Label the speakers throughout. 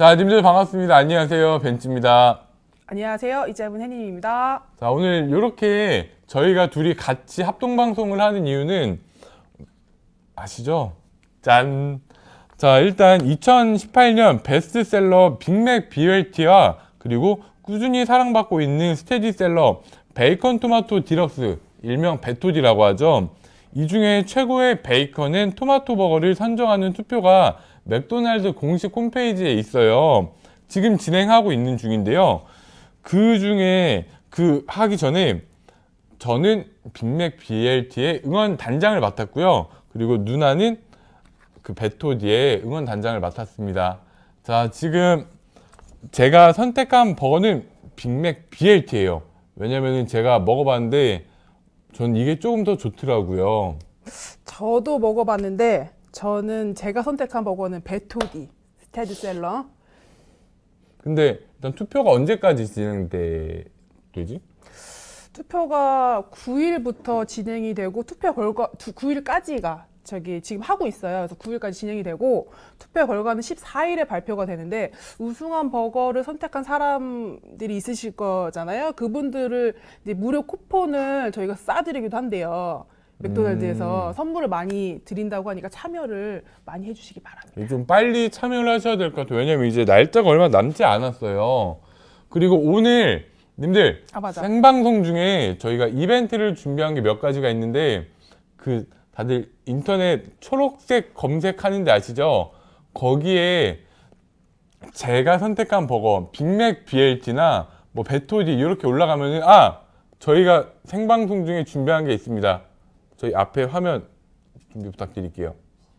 Speaker 1: 자, 님들 반갑습니다. 안녕하세요. 벤츠입니다.
Speaker 2: 안녕하세요. 이재분 혜님입니다.
Speaker 1: 자, 오늘 이렇게 저희가 둘이 같이 합동방송을 하는 이유는 아시죠? 짠! 자, 일단 2018년 베스트셀러 빅맥 BLT와 그리고 꾸준히 사랑받고 있는 스테디셀러 베이컨 토마토 디럭스, 일명 베토디라고 하죠. 이 중에 최고의 베이컨 앤 토마토 버거를 선정하는 투표가 맥도날드 공식 홈페이지에 있어요. 지금 진행하고 있는 중인데요. 그 중에 하기 전에 저는 빅맥 BLT의 응원 단장을 맡았고요. 그리고 누나는 그 베토디의 응원 단장을 맡았습니다. 자, 지금 제가 선택한 버거는 빅맥 BLT예요. 왜냐면은 제가 먹어봤는데 전 이게 조금 더 좋더라고요.
Speaker 2: 저도 먹어봤는데 저는 제가 선택한 버거는 베토디 스테디셀러.
Speaker 1: 근데 일단 투표가 언제까지 진행되지?
Speaker 2: 투표가 9일부터 진행이 되고 투표 결과 9일까지가 지금 하고 있어요. 그래서 9일까지 진행이 되고 투표 결과는 14일에 발표가 되는데 우승한 버거를 선택한 사람들이 있으실 거잖아요. 그분들을 이제 무료 쿠폰을 저희가 싸드리기도 한대요. 맥도날드에서 선물을 많이 드린다고 하니까 참여를 많이 해주시기 바랍니다.
Speaker 1: 좀 빨리 참여를 하셔야 될 것 같아요. 왜냐면 이제 날짜가 얼마 남지 않았어요. 그리고 오늘 님들 생방송 중에 저희가 이벤트를 준비한 게 몇 가지가 있는데 다들 인터넷 초록색 검색하는 데 아시죠? 거기에 제가 선택한 버거 빅맥 BLT나 뭐 베토디 이렇게 올라가면은 저희가 생방송 중에 준비한 게 있습니다. 저희 앞에 화면 준비 부탁드릴게요.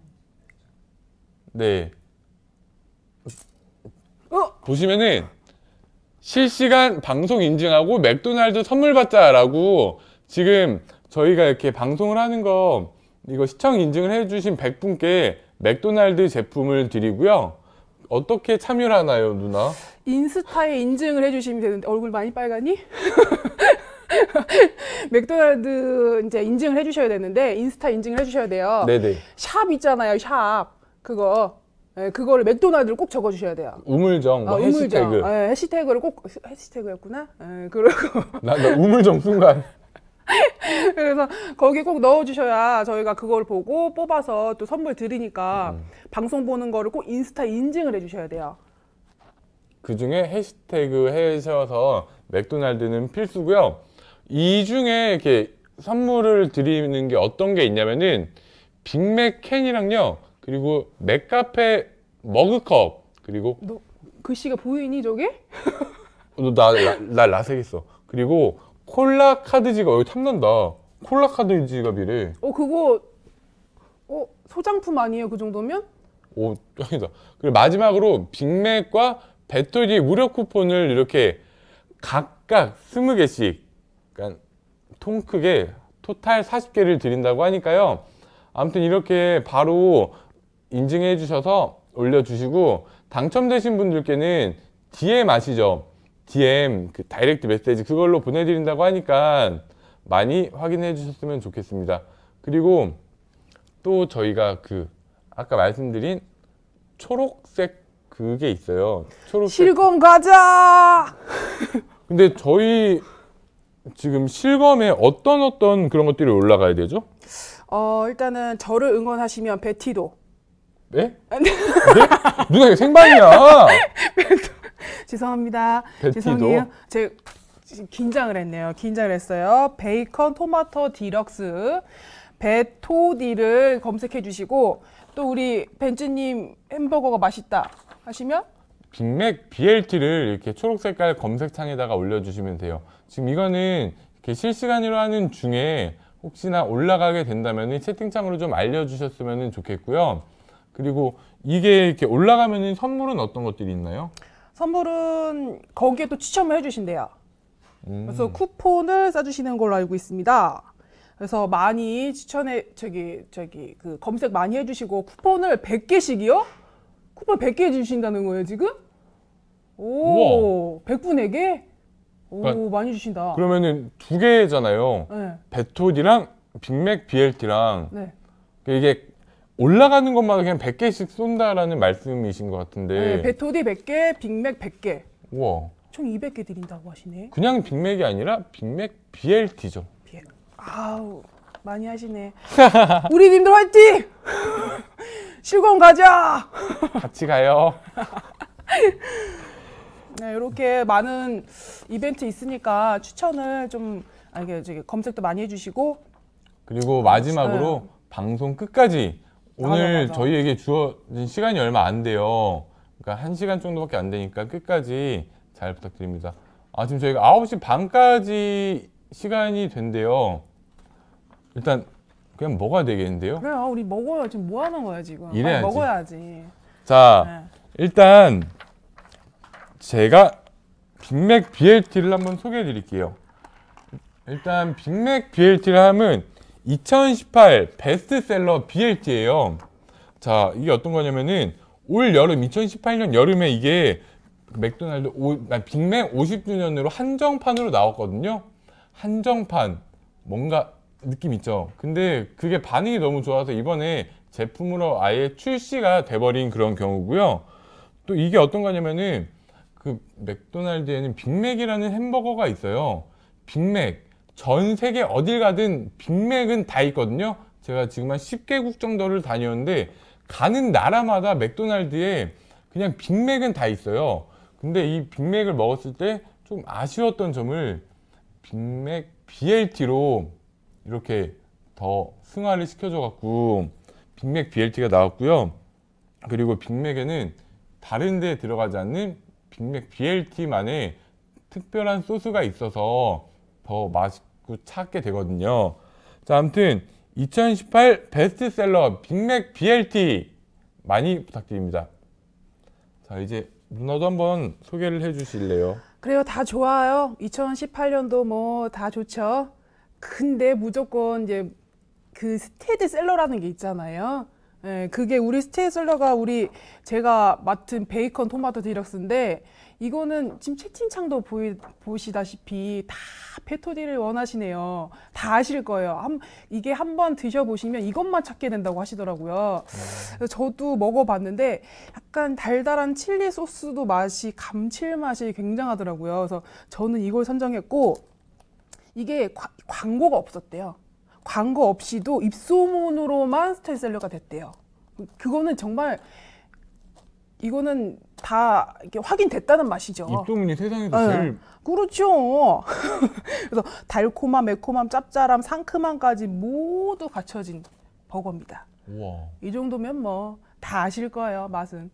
Speaker 1: 네. 보시면은 실시간 방송 인증하고 맥도날드 선물 받자라고 지금 저희가 이렇게 방송을 하는 거 이거 시청 인증을 해주신 100분께 맥도날드 제품을 드리고요. 어떻게 참여를 하나요, 누나?
Speaker 2: 인스타에 인증을 해주시면 되는데 얼굴 많이 빨갛니? 맥도날드 이제 인증을 해주셔야 되는데 인스타 인증을 해주셔야 돼요.
Speaker 1: 네네.
Speaker 2: 샵 있잖아요, 샵. 그거를 맥도날드를 꼭 적어주셔야 돼요.
Speaker 1: 우물정, 뭐 해시태그.
Speaker 2: 네, 해시태그를 꼭 해시태그였구나. 그리고
Speaker 1: 나 우물정 순간.
Speaker 2: 그래서 거기 꼭 넣어주셔야 저희가 그걸 보고 뽑아서 또 선물 드리니까 방송 보는 거를 꼭 인스타 인증을 해주셔야 돼요.
Speaker 1: 그 중에 해시태그 해셔서 맥도날드는 필수고요. 이 중에 이렇게 선물을 드리는 게 어떤 게 있냐면은 빅맥 캔이랑요, 그리고 맥카페 머그컵, 그리고
Speaker 2: 너 글씨가 보이니 저게?
Speaker 1: 나 라섹 있어. 그리고 콜라 카드 지갑. 여기 탐난다. 콜라 카드 지갑이래.
Speaker 2: 그거 소장품 아니에요? 그 정도면?
Speaker 1: 오, 짱이다. 그리고 마지막으로 빅맥과 배터리 무료 쿠폰을 이렇게 각각 20개씩, 그러니까 통 크게 토탈 40개를 드린다고 하니까요. 아무튼 이렇게 바로 인증해 주셔서 올려주시고, 당첨되신 분들께는 DM 아시죠? DM, 다이렉트 메시지 그걸로 보내드린다고 하니까 많이 확인해 주셨으면 좋겠습니다. 그리고 또 저희가 아까 말씀드린 초록색 그게 있어요. 초록색.
Speaker 2: 실검 가자!
Speaker 1: 근데 저희 지금 실검에 어떤 그런 것들이 올라가야 되죠?
Speaker 2: 일단은 저를 응원하시면 베티도.
Speaker 1: 네? 네? 누나 이거 생방이야.
Speaker 2: 죄송합니다.
Speaker 1: 베티도?
Speaker 2: 죄송해요. 제가 긴장을 했네요. 긴장을 했어요. 베이컨 토마토 디럭스 베토디를 검색해 주시고, 또 우리 벤츠님 햄버거가 맛있다 하시면
Speaker 1: 빅맥 BLT를 이렇게 초록 색깔 검색창에다가 올려주시면 돼요. 지금 이거는 이렇게 실시간으로 하는 중에 혹시나 올라가게 된다면 채팅창으로 좀 알려주셨으면 좋겠고요. 그리고 이게 이렇게 올라가면 선물은 어떤 것들이 있나요?
Speaker 2: 선물은 거기에 또 추첨을 해주신대요. 그래서 쿠폰을 싸주시는 걸로 알고 있습니다. 그래서 많이 추천해 검색 많이 해주시고 쿠폰을 100개씩이요? 쿠폰 100개 해주신다는 거예요 지금? 오, 우와. 100분에게? 오, 그러니까, 많이 주신다.
Speaker 1: 그러면은 2개잖아요.
Speaker 2: 네.
Speaker 1: 베토디랑 빅맥 BLT랑.
Speaker 2: 네.
Speaker 1: 이게 올라가는 것마다 그냥 100개씩 쏜다라는 말씀이신 것 같은데.
Speaker 2: 네, 베토디 100개, 빅맥 100개.
Speaker 1: 우와.
Speaker 2: 총 200개 드린다고 하시네.
Speaker 1: 그냥 빅맥이 아니라 빅맥 BLT죠.
Speaker 2: 아우, 많이 하시네. 우리 님들 화이팅! 실권 가자!
Speaker 1: 같이 가요.
Speaker 2: 네, 이렇게 많은 이벤트 있으니까 추천을 좀 이게 저기 검색도 많이 해주시고.
Speaker 1: 그리고 마지막으로
Speaker 2: 네.
Speaker 1: 방송 끝까지 오늘
Speaker 2: 맞아.
Speaker 1: 저희에게 주어진 시간이 얼마 안 돼요. 그러니까 1시간 정도밖에 안 되니까 끝까지 잘 부탁드립니다. 아, 지금 저희가 9시 반까지 시간이 된대요. 일단 그냥 먹어야 되겠는데요.
Speaker 2: 그래요, 우리 먹어요. 지금 뭐 하는 거야 지금? 빨리
Speaker 1: 이래야지.
Speaker 2: 먹어야지.
Speaker 1: 자,
Speaker 2: 네.
Speaker 1: 일단 제가 빅맥 BLT를 한번 소개해 드릴게요. 일단 빅맥 BLT를 하면 2018 베스트셀러 BLT예요. 자, 이게 어떤 거냐면은 올 여름 2018년 여름에 이게 맥도날드 빅맥 50주년으로 한정판으로 나왔거든요. 한정판 뭔가 느낌 있죠. 근데 그게 반응이 너무 좋아서 이번에 제품으로 아예 출시가 돼버린 그런 경우고요. 또 이게 어떤 거냐면은 그 맥도날드에는 빅맥이라는 햄버거가 있어요. 빅맥 전 세계 어딜 가든 빅맥은 다 있거든요. 제가 지금 한 10개국 정도를 다녔는데 가는 나라마다 맥도날드에 그냥 빅맥은 다 있어요. 근데 이 빅맥을 먹었을 때 좀 아쉬웠던 점을 빅맥 BLT로 이렇게 더 승화를 시켜줘 갖고 빅맥 BLT가 나왔고요. 그리고 빅맥에는 다른 데 들어가지 않는 빅맥 BLT만의 특별한 소스가 있어서 더 맛있고 찾게 되거든요. 자, 아무튼 2018 베스트셀러 빅맥 BLT 많이 부탁드립니다. 자, 이제 누나도 한번 소개를 해주실래요?
Speaker 2: 그래요, 다 좋아요. 2018년도 뭐 다 좋죠. 근데 무조건 이제 그 스테디셀러라는 게 있잖아요. 예, 그게 우리 스테디셀러가 제가 맡은 베이컨 토마토 디럭스인데 이거는 지금 채팅창도 보시다시피 다 페토디를 원하시네요. 다 아실 거예요. 이게 한번 드셔보시면 이것만 찾게 된다고 하시더라고요. 그래서 저도 먹어봤는데 약간 달달한 칠리 소스도 감칠맛이 굉장하더라고요. 그래서 저는 이걸 선정했고 이게 광고가 없었대요. 광고 없이도 입소문으로만 스테디셀러가 됐대요. 그거는 정말 이거는 다 이렇게 확인됐다는 맛이죠.
Speaker 1: 입소문이 세상에서
Speaker 2: 네.
Speaker 1: 제일
Speaker 2: 그렇죠. 그래서 달콤함, 매콤함, 짭짤함, 상큼함까지 모두 갖춰진 버거입니다.
Speaker 1: 우와.
Speaker 2: 이 정도면 뭐 다 아실 거예요, 맛은.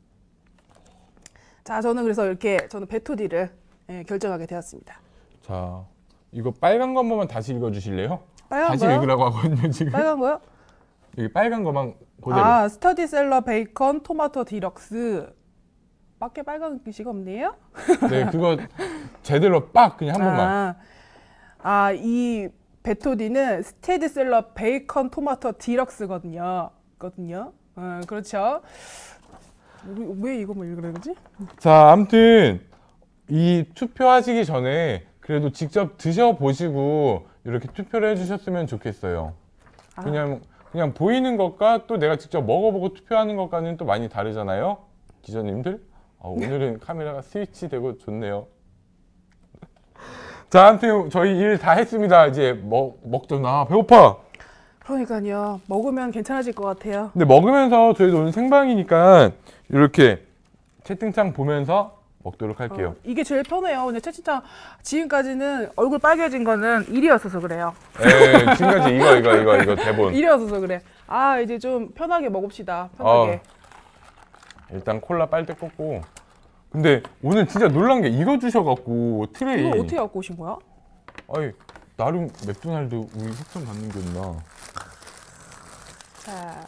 Speaker 2: 자, 저는 그래서 저는 베토디를 결정하게 되었습니다.
Speaker 1: 자, 이거 빨간 거 한 번만 다시 읽어주실래요?
Speaker 2: 빨간
Speaker 1: 다시
Speaker 2: 거요?
Speaker 1: 읽으라고 하거든요 지금.
Speaker 2: 빨간 거요?
Speaker 1: 여기 빨간 거만 그대로.
Speaker 2: 아, 스터디셀러 베이컨 토마토 디럭스. 밖에 빨간 글씨가 없네요?
Speaker 1: 네, 그거 제대로 빡 그냥 한 번만.
Speaker 2: 이 베토디는 스테디셀러 베이컨 토마토 디럭스거든요. 그렇죠. 왜 이거만 읽으라 그러지?
Speaker 1: 자, 아무튼 이 투표하시기 전에 그래도 직접 드셔보시고 이렇게 투표를 해주셨으면 좋겠어요. 그냥 보이는 것과 또 내가 직접 먹어보고 투표하는 것과는 또 많이 다르잖아요, 기자님들. 오늘은 카메라가 스위치되고 좋네요. 자, 아무튼 저희 일 다 했습니다. 이제 먹잖아. 배고파.
Speaker 2: 그러니까요. 먹으면 괜찮아질 것 같아요.
Speaker 1: 근데 먹으면서 저희도 오늘 생방이니까 이렇게 채팅창 보면서 먹도록 할게요.
Speaker 2: 이게 제일 편해요. 근데 채팅창 지금까지는 얼굴 빨개진 거는 일이었어서 그래요.
Speaker 1: 네, 지금까지 이거 대본.
Speaker 2: 일이었어서 그래. 이제 좀 편하게 먹읍시다. 편하게.
Speaker 1: 일단 콜라 빨대 꽂고. 근데 오늘 진짜 놀란 게 이거 주셔갖고 트레이.
Speaker 2: 이걸 어떻게 갖고 오신 거야?
Speaker 1: 아니, 나름 맥도날드 우리 협찬 받는 거였나.
Speaker 2: 자,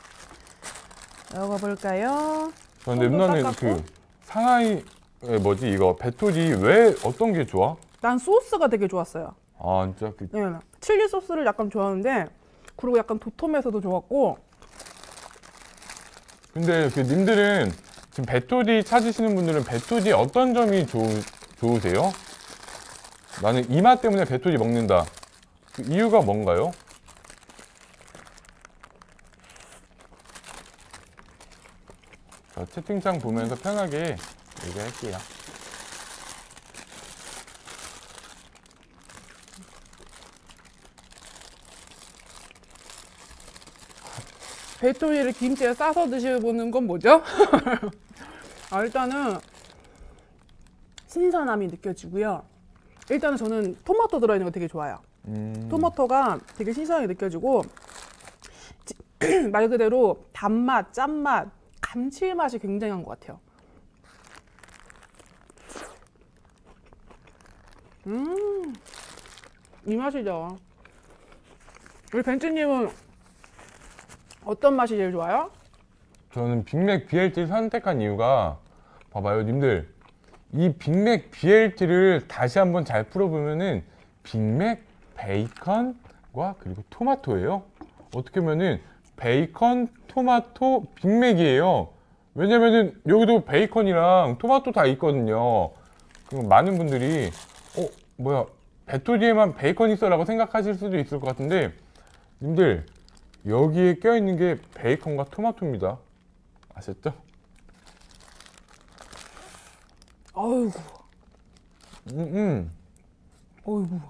Speaker 2: 먹어볼까요?
Speaker 1: 근데
Speaker 2: 손도
Speaker 1: 누나는
Speaker 2: 닦았고.
Speaker 1: 그 상하이 이거 베토디 왜 어떤 게 좋아?
Speaker 2: 난 소스가 되게 좋았어요.
Speaker 1: 진짜 그
Speaker 2: 네, 칠리 소스를 약간 좋아하는데 그리고 약간 도톰해서도 좋았고.
Speaker 1: 근데 그 님들은 지금 베토디 찾으시는 분들은 베토디 어떤 점이 좋으세요? 나는 이 맛 때문에 베토디 먹는다. 그 이유가 뭔가요? 채팅창 보면서 편하게 얘기할게요.
Speaker 2: 베토니를 김치에 싸서 드셔보는 건 뭐죠? 일단은 신선함이 느껴지고요. 일단은 저는 토마토 들어있는 거 되게 좋아요. 토마토가 되게 신선하게 느껴지고 말 그대로 단맛, 짠맛, 감칠맛이 굉장한 것 같아요. 이 맛이죠. 우리 벤츠님은 어떤 맛이 제일 좋아요?
Speaker 1: 저는 빅맥 BLT 선택한 이유가 봐봐요 님들, 이 빅맥 BLT를 다시 한번 잘 풀어보면은 빅맥 베이컨과 그리고 토마토예요. 어떻게 보면은 베이컨, 토마토, 빅맥이에요. 왜냐면은 여기도 베이컨이랑 토마토 다 있거든요. 그럼 많은 분들이 뭐야 베토디에만 베이컨 있어 라고 생각하실 수도 있을 것 같은데 님들, 여기에 껴있는 게 베이컨과 토마토입니다. 아셨죠?
Speaker 2: 아이고, 어이구.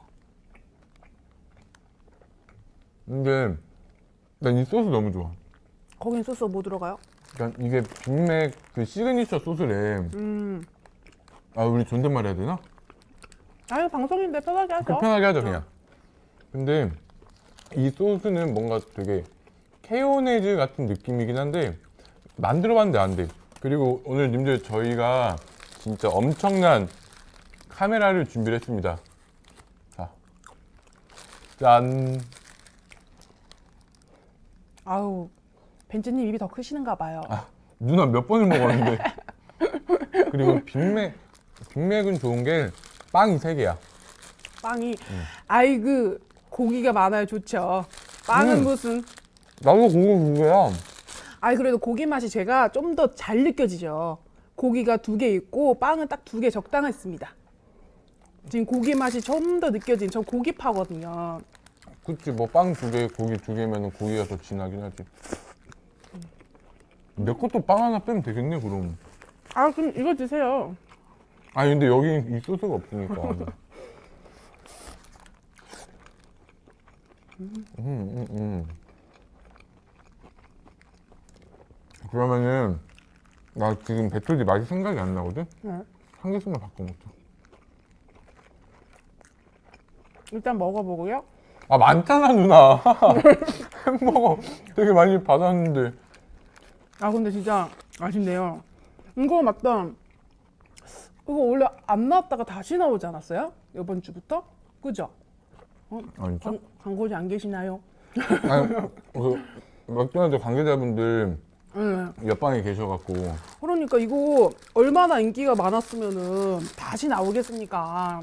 Speaker 1: 근데 난 이 소스 너무 좋아.
Speaker 2: 거긴 소스 뭐 들어가요?
Speaker 1: 그러니까 이게 빅맥 그 시그니처 소스래. 아, 우리 존댓말 해야 되나?
Speaker 2: 아유, 방송인데 편하게 하죠.
Speaker 1: 편하게 하죠 그냥. 근데 이 소스는 뭔가 되게 케요네즈 같은 느낌이긴 한데 만들어봤는데 안 돼. 그리고 오늘 님들 저희가 진짜 엄청난 카메라를 준비를 했습니다. 자, 짠.
Speaker 2: 아우, 벤츠님 입이 더 크시는가 봐요.
Speaker 1: 누나 몇 번을 먹었는데. 그리고 빅맥은 좋은 게 빵이 3개야.
Speaker 2: 빵이 아이고, 고기가 많아요. 좋죠. 빵은 무슨
Speaker 1: 나도 고기 2개야.
Speaker 2: 그래도 고기 맛이 제가 좀 더 잘 느껴지죠. 고기가 2개 있고 빵은 딱 2개 적당했습니다. 지금 고기 맛이 좀 더 느껴진, 저 고기파거든요.
Speaker 1: 그치, 뭐 빵 2개, 고기 2개면 고기가 더 진하긴 하지. 내 것도 빵 하나 빼면 되겠네 그럼.
Speaker 2: 그럼 이거 드세요.
Speaker 1: 근데 여기 이 소스가 없으니까. 그러면은 나 지금 배틀지 맛이 생각이 안 나거든?
Speaker 2: 네.
Speaker 1: 한 개씩만 바꿔 먹자.
Speaker 2: 일단 먹어보고요.
Speaker 1: 많잖아 누나. 햄버거 되게 많이 받았는데.
Speaker 2: 근데 진짜 맛있네요. 이거 맞다. 이거 원래 안 나왔다가 다시 나오지 않았어요? 이번 주부터? 그죠?
Speaker 1: 아니죠?
Speaker 2: 광고주 안 계시나요?
Speaker 1: 그 맥도날드 관계자분들
Speaker 2: 네.
Speaker 1: 옆방에 계셔갖고.
Speaker 2: 그러니까 이거 얼마나 인기가 많았으면은 다시 나오겠습니까?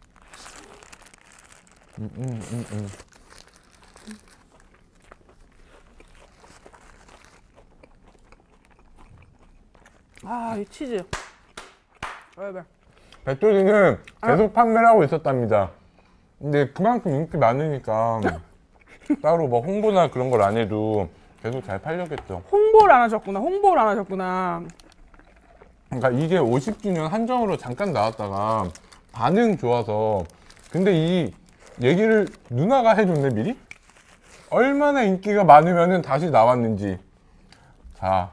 Speaker 2: 이 치즈. 왜?
Speaker 1: 배터리는 계속 판매를 하고 있었답니다. 근데 그만큼 인기 많으니까 따로 뭐 홍보나 그런 걸 안 해도 계속 잘 팔렸겠죠.
Speaker 2: 홍보를 안 하셨구나.
Speaker 1: 그러니까 이게 50주년 한정으로 잠깐 나왔다가 반응 좋아서. 근데 이 얘기를 누나가 해줬네 미리? 얼마나 인기가 많으면 다시 나왔는지. 자,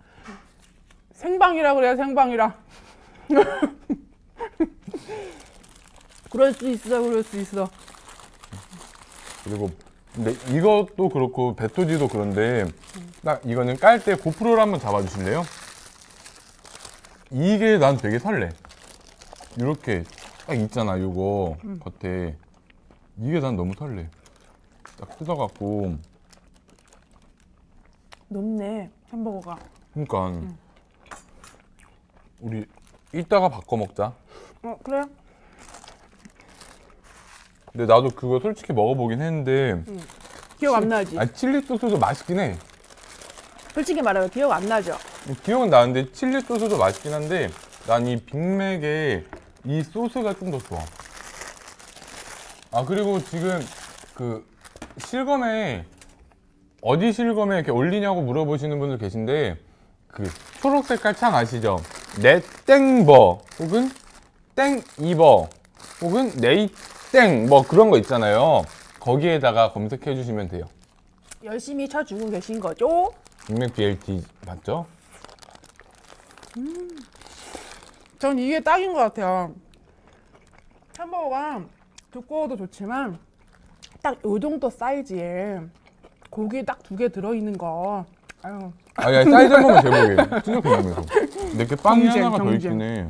Speaker 2: 생방이라 그래요, 생방이라. 그럴 수 있어.
Speaker 1: 그리고 근데 이것도 그렇고 베토지도 그런데 딱 이거는 깔 때 고프로를 한번 잡아주실래요? 이게 난 되게 설레. 이렇게 딱 있잖아 요거 겉에. 이게 난 너무 설레. 딱 뜯어갖고.
Speaker 2: 높네, 햄버거가.
Speaker 1: 그러니까 우리 이따가 바꿔 먹자.
Speaker 2: 그래?
Speaker 1: 근데 나도 그거 솔직히 먹어보긴 했는데
Speaker 2: 기억 안 나지?
Speaker 1: 칠리 소스도 맛있긴 해.
Speaker 2: 솔직히 말하면 기억 안 나죠?
Speaker 1: 기억은 나는데 칠리 소스도 맛있긴 한데 난 이 빅맥의 이 소스가 좀 더 좋아. 그리고 지금 그 실검에 어디 실검에 이렇게 올리냐고 물어보시는 분들 계신데 그 초록 색깔 창 아시죠? 네땡버 혹은 땡이버 혹은 네이땡 뭐 그런 거 있잖아요. 거기에다가 검색해 주시면 돼요.
Speaker 2: 열심히 쳐주고 계신 거죠?
Speaker 1: 빅맥 BLT 맞죠?
Speaker 2: 전 이게 딱인 것 같아요. 햄버거가 두꺼워도 좋지만 딱 요 정도 사이즈에 고기 딱 2개 들어있는 거. 아유.
Speaker 1: 아야 사이즈 한 번만 재보게. 진짜 궁금해서. 내게 빵이
Speaker 2: 경쟁,
Speaker 1: 하나가 더
Speaker 2: 경쟁.
Speaker 1: 있네.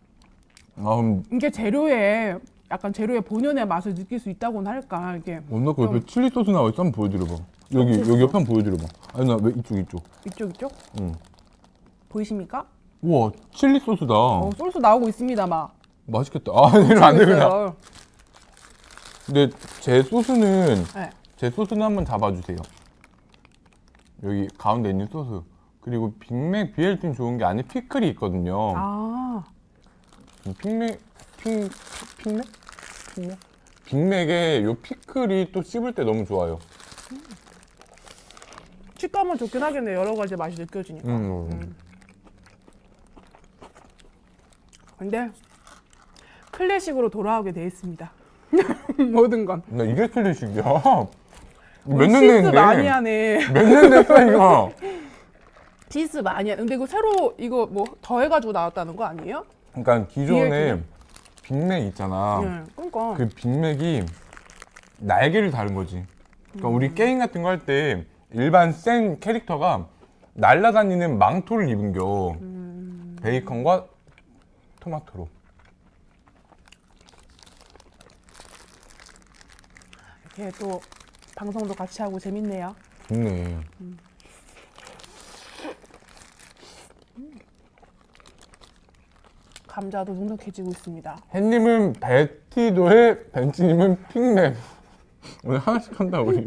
Speaker 2: 이게 재료에 약간 재료의 본연의 맛을 느낄 수 있다고는 할까 이게.
Speaker 1: 엄마 그 옆에 칠리 소스 나와 있어. 한번 보여드려봐. 여기 옆에 한번 보여드려봐. 아니 나 왜 이쪽.
Speaker 2: 이쪽?
Speaker 1: 응.
Speaker 2: 보이십니까?
Speaker 1: 우와 칠리 소스다.
Speaker 2: 소스 나오고 있습니다 막.
Speaker 1: 맛있겠다. 아 이러면 안 되구나.
Speaker 2: 있어요.
Speaker 1: 근데 제 소스는
Speaker 2: 네.
Speaker 1: 한번 잡아주세요. 여기 가운데 있는 소스. 그리고 빅맥 BLT는 좋은 게 안에 피클이 있거든요.
Speaker 2: 아,
Speaker 1: 빅맥에 요 피클이 또 씹을 때 너무 좋아요.
Speaker 2: 식감은 좋긴 하겠네. 여러 가지 맛이 느껴지니까. 근데 클래식으로 돌아오게 돼 있습니다. 모든 건.
Speaker 1: 나 이게 클래식이야. 몇 년
Speaker 2: 실수
Speaker 1: 됐는데?
Speaker 2: 많이 하네.
Speaker 1: 몇 년 됐어 이거?
Speaker 2: 실수 많이 하네. 근데 이거 새로 이거 뭐 더해가지고 나왔다는 거 아니에요?
Speaker 1: 그러니까 기존에
Speaker 2: BLT 는?
Speaker 1: 빅맥 있잖아.
Speaker 2: 그러니까.
Speaker 1: 그 빅맥이 날개를 다른 거지. 그러니까 우리 게임 같은 거 할 때 일반 센 캐릭터가 날아다니는 망토를 입은겨. 베이컨과 토마토로.
Speaker 2: 이렇게 또 방송도 같이 하고 재밌네요.
Speaker 1: 좋네.
Speaker 2: 감자도 눅눅해지고 있습니다.
Speaker 1: 햇님은 베티도에 벤치님은 핑맥. 오늘 하나씩 한다 우리.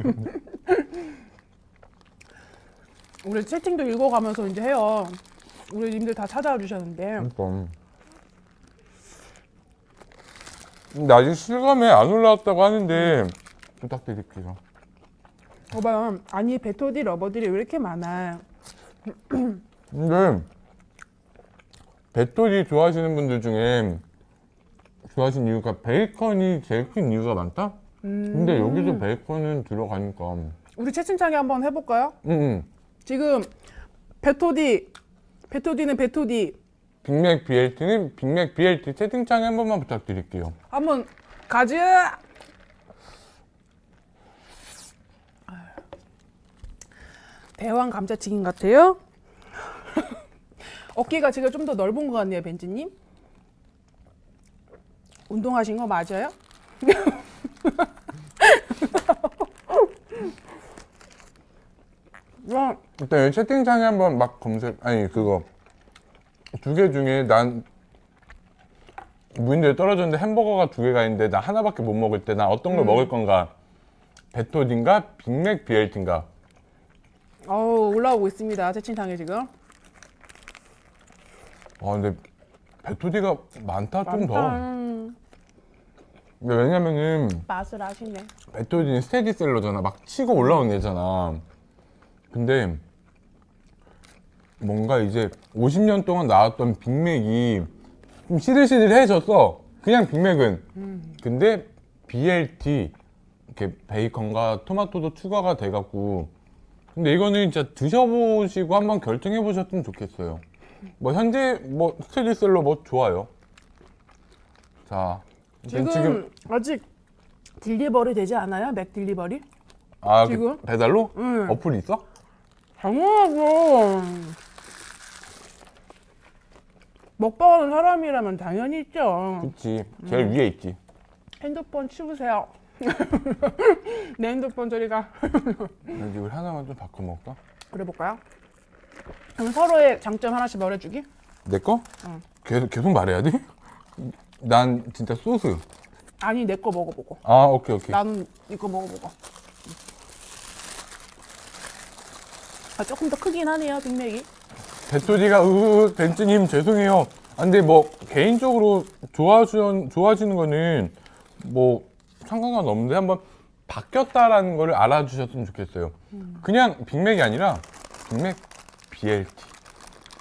Speaker 2: 우리 채팅도 읽어가면서 이제 해요. 우리 님들 다 찾아와 주셨는데.
Speaker 1: 그러니까. 근데 아직 실감에 안 올라왔다고 하는데 부탁드릴게요.
Speaker 2: 봐봐요. 아니 베토디 러버들이 왜 이렇게 많아?
Speaker 1: 근데 베토디 좋아하시는 분들 중에 좋아하시는 이유가 베이컨이 제일 큰 이유가 많다? 근데 여기도 베이컨은 들어가니까.
Speaker 2: 우리 채팅창에 한번 해볼까요?
Speaker 1: 응.
Speaker 2: 지금 베토디는 베토디
Speaker 1: 빅맥 BLT는 빅맥 BLT 채팅창에 한 번만 부탁드릴게요.
Speaker 2: 한번 가자. 대왕 감자튀김 같아요. 어깨가 지금 좀 더 넓은 것 같네요, 벤지님. 운동하신 거 맞아요? 와,
Speaker 1: 일단 여기 채팅창에 한번 막 검색, 아니 그거 2개 중에 난 무인도에 떨어졌는데 햄버거가 2개가 있는데 나 하나밖에 못 먹을 때 난 어떤 걸 먹을 건가? 베토딘가 빅맥 BLT인가?
Speaker 2: 올라오고 있습니다, 채팅창에 지금.
Speaker 1: 근데 베토디가 많다 좀 더.
Speaker 2: 많다.
Speaker 1: 근데 왜냐면은
Speaker 2: 맛을 아시네.
Speaker 1: 베토딘이 스테디셀러잖아. 막 치고 올라오는 애잖아. 근데 뭔가 이제 50년 동안 나왔던 빅맥이 좀 시들시들해졌어. 그냥 빅맥은. 근데 BLT 이렇게 베이컨과 토마토도 추가가 돼갖고. 근데 이거는 진짜 드셔보시고 한번 결정해 보셨으면 좋겠어요. 뭐 현재 뭐 스테디셀러 뭐 좋아요. 자
Speaker 2: 지금 아직 딜리버리 되지 않아요? 맥 딜리버리? 지금?
Speaker 1: 그 배달로?
Speaker 2: 응.
Speaker 1: 어플이 있어?
Speaker 2: 당연하죠. 먹방하는 사람이라면 당연히 있죠.
Speaker 1: 그치. 제일 위에 있지.
Speaker 2: 핸드폰 치우세요. 내 핸드폰 저리 가.
Speaker 1: 여기 우리 하나만 좀 바꿔 먹을까?
Speaker 2: 그래 볼까요? 그럼 서로의 장점 하나씩 말해주기?
Speaker 1: 내 거?
Speaker 2: 응.
Speaker 1: 계속 말해야 돼? 난 진짜 소스.
Speaker 2: 아니 내 거 먹어보고.
Speaker 1: 오케이.
Speaker 2: 나는 이거 먹어보고. 조금 더 크긴 하네요, 빅맥이.
Speaker 1: 베토디가 벤츠님 죄송해요. 근데 뭐 개인적으로 좋아하시는 거는 뭐 상관은 없는데 한번 바뀌었다라는 거를 알아주셨으면 좋겠어요. 그냥 빅맥이 아니라 빅맥 BLT.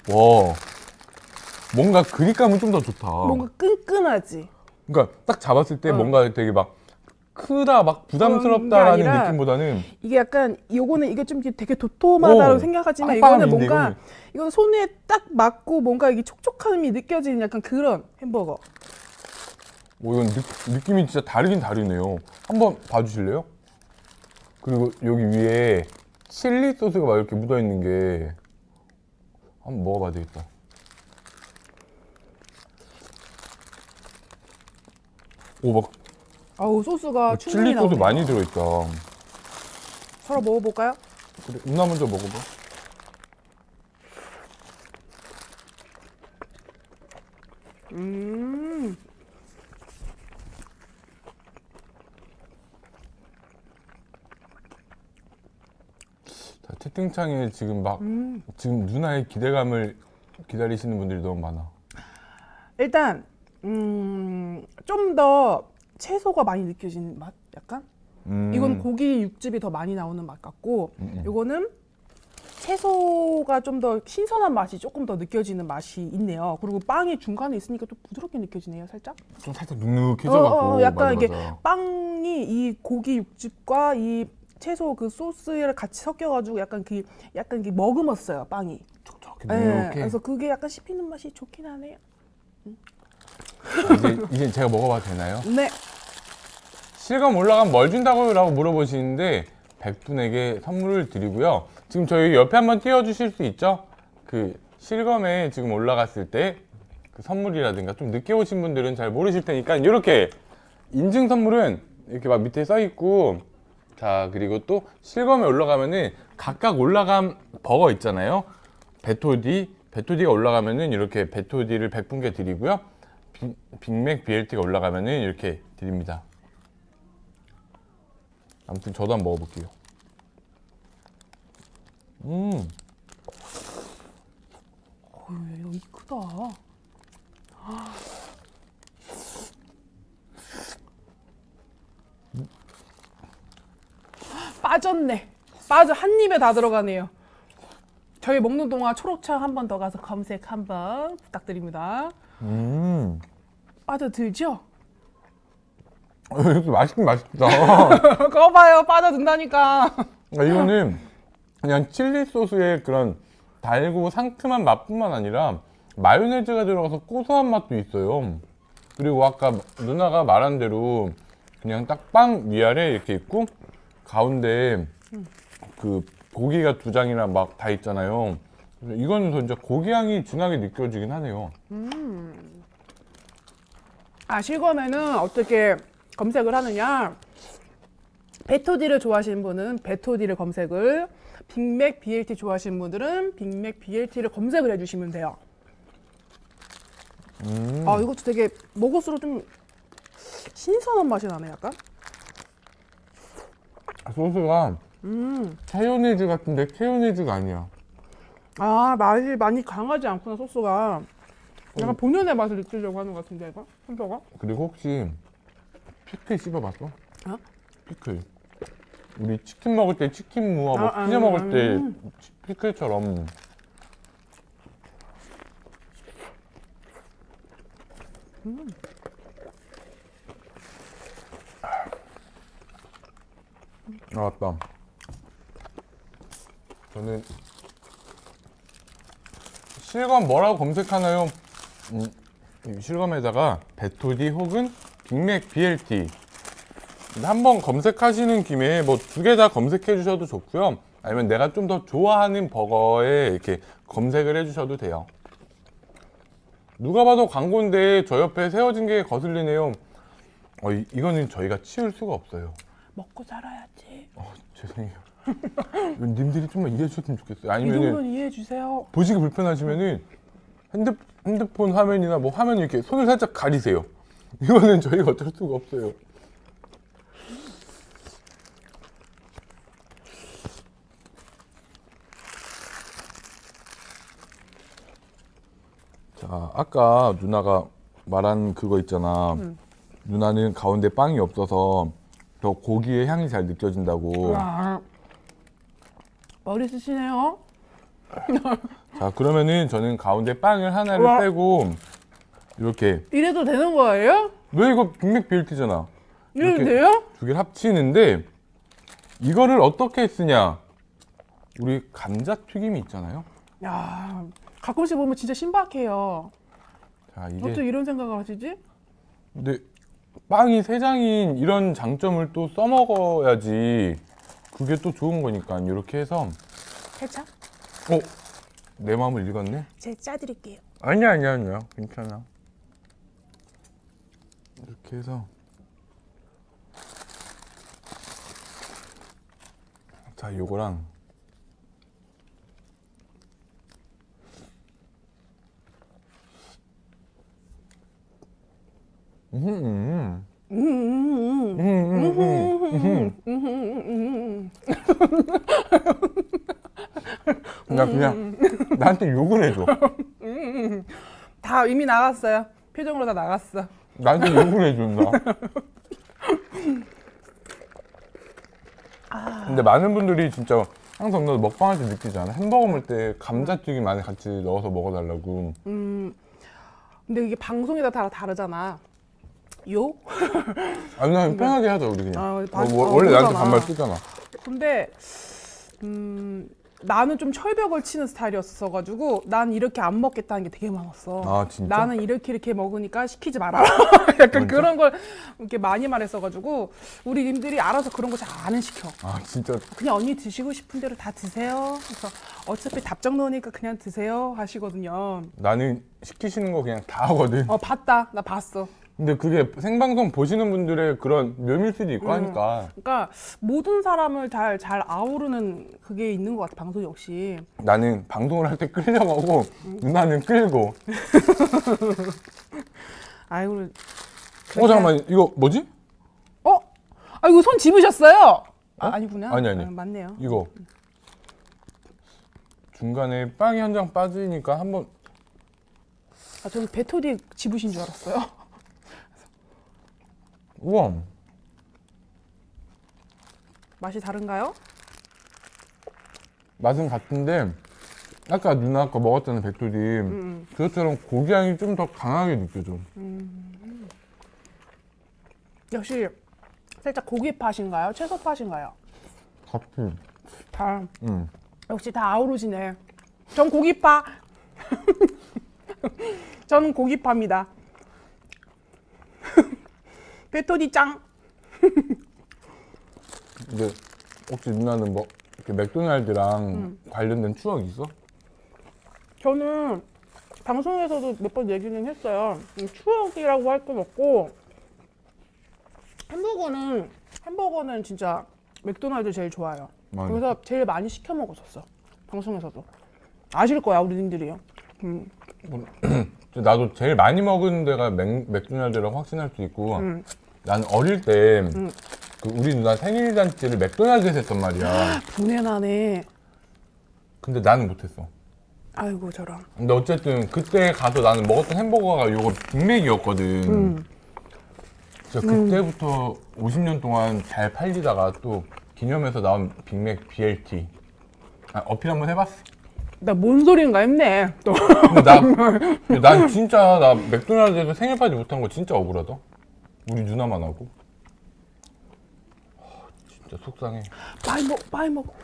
Speaker 1: 와, 뭔가 그립감은 좀 더 좋다.
Speaker 2: 뭔가 끈끈하지.
Speaker 1: 그러니까 딱 잡았을 때 뭔가 되게 막 크다, 막 부담스럽다라는
Speaker 2: 게 아니라
Speaker 1: 느낌보다는
Speaker 2: 이게 약간 요거는 이게 좀 되게 도톰하다고
Speaker 1: 오,
Speaker 2: 생각하지만
Speaker 1: 빵빵함이
Speaker 2: 이거는 뭔가
Speaker 1: 있는데,
Speaker 2: 이건 손에 딱 맞고 뭔가 이게 촉촉함이 느껴지는 약간 그런 햄버거.
Speaker 1: 오, 이건 느낌이 진짜 다르긴 다르네요. 한번 봐주실래요? 그리고 여기 위에 칠리 소스가 막 이렇게 묻어있는 게 한번 먹어봐야 되겠다. 오, 막
Speaker 2: 아우 소스가 충분히
Speaker 1: 칠리 소스
Speaker 2: 나오네요.
Speaker 1: 많이 들어있다.
Speaker 2: 서로 먹어볼까요?
Speaker 1: 그래, 누나 먼저 먹어봐. 자, 채팅창에 지금 막 지금 누나의 기대감을 기다리시는 분들이 너무 많아.
Speaker 2: 일단 좀 더 채소가 많이 느껴지는 맛 약간? 이건 고기 육즙이 더 많이 나오는 맛 같고 이거는 채소가 좀 더 신선한 맛이 조금 더 느껴지는 맛이 있네요. 그리고 빵이 중간에 있으니까 좀 부드럽게 느껴지네요, 살짝.
Speaker 1: 좀 살짝 눅눅해져갖고
Speaker 2: 약간
Speaker 1: 맞아,
Speaker 2: 이게
Speaker 1: 맞아.
Speaker 2: 빵이 이 고기 육즙과 이 채소 그 소스를 같이 섞여가지고 약간 그 머금었어요, 빵이.
Speaker 1: 촉촉해
Speaker 2: 네,
Speaker 1: 눅눅해.
Speaker 2: 그래서 그게 약간 씹히는 맛이 좋긴 하네요.
Speaker 1: 이제 제가 먹어봐도 되나요?
Speaker 2: 네.
Speaker 1: 실감 올라가면 뭘 준다고라고 물어보시는데 100분에게 선물을 드리고요. 지금 저희 옆에 한번 띄워주실 수 있죠? 그 실검에 지금 올라갔을 때 그 선물이라든가 좀 늦게 오신 분들은 잘 모르실 테니까 이렇게 인증 선물은 이렇게 막 밑에 써 있고, 자 그리고 또 실검에 올라가면은 각각 올라간 버거 있잖아요. 베토디가 올라가면은 이렇게 베토디를 100분께 드리고요. 빅맥 BLT가 올라가면은 이렇게 드립니다. 아무튼 저도 한번 먹어볼게요.
Speaker 2: 여기 크다. 빠졌네. 한 입에 다 들어가네요. 저희 먹는 동안 초록창 한 번 더 가서 검색 한번 부탁드립니다. 빠져들죠?
Speaker 1: 이렇게 맛있긴 맛있다.
Speaker 2: 그거 봐요. 빠져든다니까.
Speaker 1: 이거는 그냥 칠리 소스의 그런 달고 상큼한 맛뿐만 아니라 마요네즈가 들어가서 고소한 맛도 있어요. 그리고 아까 누나가 말한 대로 그냥 딱 빵 위아래 이렇게 있고 가운데 그 고기가 두 장이나 막 다 있잖아요. 이거는 진짜 고기 향이 진하게 느껴지긴 하네요.
Speaker 2: 실검에는 어떻게 검색을 하느냐? 베토디를 좋아하시는 분은 베토디를 검색을, 빅맥 BLT 좋아하시는 분들은 빅맥 BLT를 검색을 해주시면 돼요. 이것도 되게 먹을수록 좀 신선한 맛이 나네, 약간.
Speaker 1: 소스가 케요네즈 같은데 케요네즈가 아니야.
Speaker 2: 맛이 많이 강하지 않구나, 소스가. 약간 본연의 맛을 느끼려고 하는 것 같은데, 이거? 햄버거?
Speaker 1: 그리고 혹시 피클 씹어봤어?
Speaker 2: 어?
Speaker 1: 피클. 우리 치킨 먹을 때 치킨 무와 뭐 피자 먹을 때 피클처럼. 맞다. 저는 실검 뭐라고 검색하나요? 이 실검에다가 베토디 혹은 빅맥 BLT 한번 검색하시는 김에 뭐 두 개 다 검색해 주셔도 좋고요. 아니면 내가 좀 더 좋아하는 버거에 이렇게 검색을 해 주셔도 돼요. 누가 봐도 광고인데 저 옆에 세워진 게 거슬리네요. 이거는 저희가 치울 수가 없어요.
Speaker 2: 먹고 살아야지.
Speaker 1: 죄송해요. 님들이 좀만 이해해 주셨으면 좋겠어요.
Speaker 2: 이
Speaker 1: 아니면은
Speaker 2: 정도는 이해해 주세요.
Speaker 1: 보시기 불편하시면은 핸드폰 화면이나 뭐 화면 이렇게 손을 살짝 가리세요. 이거는 저희가 어쩔 수가 없어요. 자, 아까 누나가 말한 그거 있잖아. 누나는 가운데 빵이 없어서 더 고기의 향이 잘 느껴진다고.
Speaker 2: 머리 쓰시네요.
Speaker 1: 자, 그러면은 저는 가운데 빵을 하나를
Speaker 2: 우와.
Speaker 1: 빼고 이렇게
Speaker 2: 이래도 되는 거예요?
Speaker 1: 왜 이거 빅맥 BLT잖아.
Speaker 2: 이래도
Speaker 1: 이렇게
Speaker 2: 돼요?
Speaker 1: 두 개를 합치는데 이거를 어떻게 쓰냐? 우리 감자튀김이 있잖아요.
Speaker 2: 야, 가끔씩 보면 진짜 신박해요.
Speaker 1: 자,
Speaker 2: 어떻게
Speaker 1: 이게
Speaker 2: 이런 생각을 하시지?
Speaker 1: 근데 빵이 세 장인 이런 장점을 또 써먹어야지 그게 또 좋은 거니까 이렇게 해서
Speaker 2: 살짝?
Speaker 1: 내 마음을 읽었네.
Speaker 2: 제가 짜드릴게요.
Speaker 1: 아니야 괜찮아. 이렇게 해서 자 요거랑 나 그냥 나한테 욕을 해줘.
Speaker 2: 다 이미 나갔어요. 표정으로 다 나갔어.
Speaker 1: 나한테 욕을 해준다. 근데 많은 분들이 진짜 항상 너 먹방할 때 느끼잖아. 햄버거 먹을 때 감자튀김 안에 같이 넣어서 먹어달라고.
Speaker 2: 근데 이게 방송에다 다 다르잖아. 요?
Speaker 1: 아니 난 편하게 하자 우리 그냥. 원래
Speaker 2: 그러잖아.
Speaker 1: 나한테 반말 쓰잖아.
Speaker 2: 근데 나는 좀 철벽을 치는 스타일이었어가지고 난 이렇게 안 먹겠다는 게 되게 많았어.
Speaker 1: 아, 진짜?
Speaker 2: 나는 이렇게 먹으니까 시키지 말아라. 약간
Speaker 1: 진짜?
Speaker 2: 그런 걸 이렇게 많이 말했어가지고 우리 님들이 알아서 그런 거 잘 안 시켜.
Speaker 1: 아 진짜
Speaker 2: 그냥 언니 드시고 싶은 대로 다 드세요. 그래서 어차피 답정 넣으니까 그냥 드세요 하시거든요.
Speaker 1: 나는 시키시는 거 그냥 다 하거든.
Speaker 2: 봤다. 나 봤어.
Speaker 1: 근데 그게 생방송 보시는 분들의 그런 묘미일 수도 있고 하니까
Speaker 2: 그러니까 모든 사람을 잘 아우르는 그게 있는 것 같아. 방송 역시.
Speaker 1: 나는 방송을 할 때 끌려가고 누나는 끌고.
Speaker 2: 아이고.
Speaker 1: 잠깐만 이거 뭐지?
Speaker 2: 아 이거 손 집으셨어요? 아니구나.
Speaker 1: 아니.
Speaker 2: 맞네요.
Speaker 1: 이거 중간에 빵이 한 장 빠지니까 한번
Speaker 2: 저는 베토디 집으신 줄 알았어요.
Speaker 1: 우와
Speaker 2: 맛이 다른가요?
Speaker 1: 맛은 같은데 아까 누나 거 먹었잖아 백돌이 그것처럼 고기 향이 좀 더 강하게 느껴져.
Speaker 2: 역시 살짝 고기파신가요? 채소파신가요?
Speaker 1: 같이.
Speaker 2: 다
Speaker 1: 응.
Speaker 2: 역시 다 아우르시네. 전 고기파. 저는 고기파입니다. 베토디 짱.
Speaker 1: 근데 혹시 누나는 뭐 이렇게 맥도날드랑 관련된 추억 있어?
Speaker 2: 저는 방송에서도 몇 번 얘기는 했어요. 추억이라고 할 건 없고 햄버거는 진짜 맥도날드 제일 좋아요.
Speaker 1: 맞아.
Speaker 2: 그래서 제일 많이 시켜 먹었었어. 방송에서도. 아실 거야 우리님들이요.
Speaker 1: 나도 제일 많이 먹은 데가 맥도날드라고 확신할 수 있고 나는 어릴 때 그 우리 누나 생일 잔치를 맥도날드에서 했단 말이야.
Speaker 2: 분해나네.
Speaker 1: 근데 나는 못했어.
Speaker 2: 아이고 저런.
Speaker 1: 근데 어쨌든 그때 가서 나는 먹었던 햄버거가 요거 빅맥이었거든. 진짜 그때부터 50년 동안 잘 팔리다가 또 기념해서 나온 빅맥 BLT 어필 한번 해봤어.
Speaker 2: 나 뭔 소리인가 했네. 또.
Speaker 1: 근데 난 진짜 나 맥도날드에서 생일 파티 못한 거 진짜 억울하다. 우리 누나만 하고. 진짜 속상해.
Speaker 2: 많이 먹어.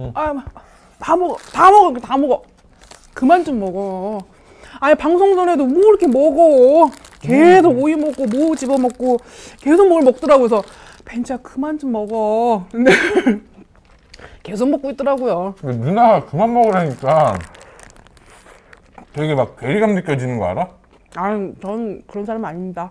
Speaker 2: 다 먹어. 그만 좀 먹어. 아니 방송 전에도 뭐 이렇게 먹어. 계속 오이 먹고 뭐 집어 먹고 계속 뭘 먹더라고. 그래서 벤자 그만 좀 먹어. 근데 계속 먹고 있더라고요.
Speaker 1: 누나가 그만 먹으라니까 되게 막 괴리감 느껴지는 거 알아?
Speaker 2: 아니 전 그런 사람 아닙니다.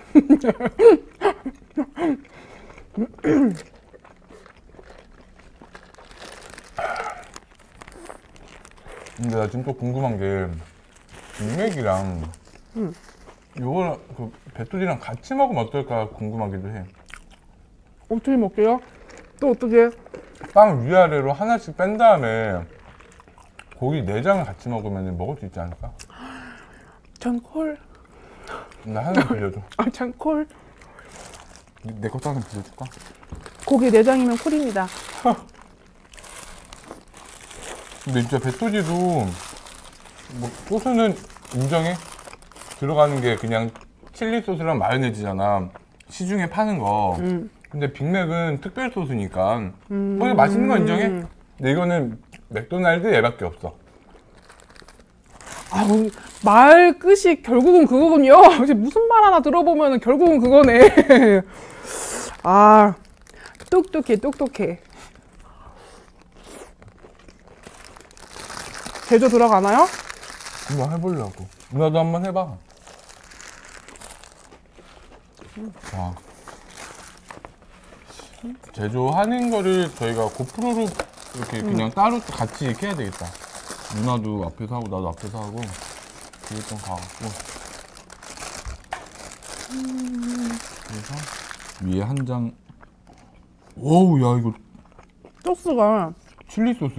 Speaker 1: 근데 나 지금 또 궁금한 게 빅맥이랑 요거랑 그 배뚜리랑 같이 먹으면 어떨까 궁금하기도 해.
Speaker 2: 어떻게 먹게요? 또 어떻게?
Speaker 1: 빵 위아래로 하나씩 뺀 다음에 고기 내장을 같이 먹으면 먹을 수 있지 않을까?
Speaker 2: 전 콜.
Speaker 1: 나 하나 빌려줘.
Speaker 2: 전 콜.
Speaker 1: 내 것도 하나 빌려줄까?
Speaker 2: 고기 내장이면 콜입니다.
Speaker 1: 근데 진짜 배토지도 뭐 소스는 인정해. 들어가는 게 그냥 칠리 소스랑 마요네즈잖아. 시중에 파는 거. 근데 빅맥은 특별 소스니까 뭐 이거 맛있는 거 인정해. 근데 이거는 맥도날드 얘밖에 없어.
Speaker 2: 아, 말 끝이 결국은 그거군요. 이제 무슨 말 하나 들어보면 결국은 그거네. 아, 똑똑해, 똑똑해. 제조 들어가나요?
Speaker 1: 한번 해보려고. 누나도 한번 해봐. 와. 제조하는 거를 저희가 고프로로 이렇게 그냥 따로 같이 이렇게 해야 되겠다. 누나도 앞에서 하고 나도 앞에서 하고 뒤에 좀 가갖고 그래서 위에 한 장. 오우, 야, 이거
Speaker 2: 소스가.
Speaker 1: 칠리 소스.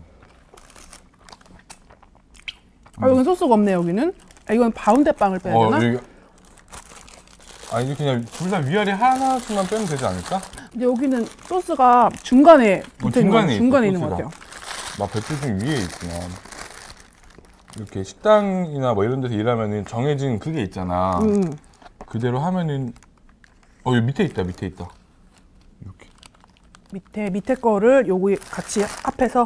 Speaker 2: 아, 여기는 소스가 없네, 여기는. 아, 이건 바운데 빵을 빼야 되나?
Speaker 1: 이게 그냥 둘 다 위아래 하나씩만 빼면 되지 않을까?
Speaker 2: 근데 여기는 소스가 중간에 붙어 있는 것 같아요. 중간에 있는 것
Speaker 1: 소스가.
Speaker 2: 같아요.
Speaker 1: 막 배추중 위에 있구나. 이렇게 식당이나 뭐 이런 데서 일하면은 정해진 그게 있잖아. 그대로 하면은 여기 밑에 있다, 밑에 있다. 이렇게.
Speaker 2: 밑에 거를 요거 같이 앞에서.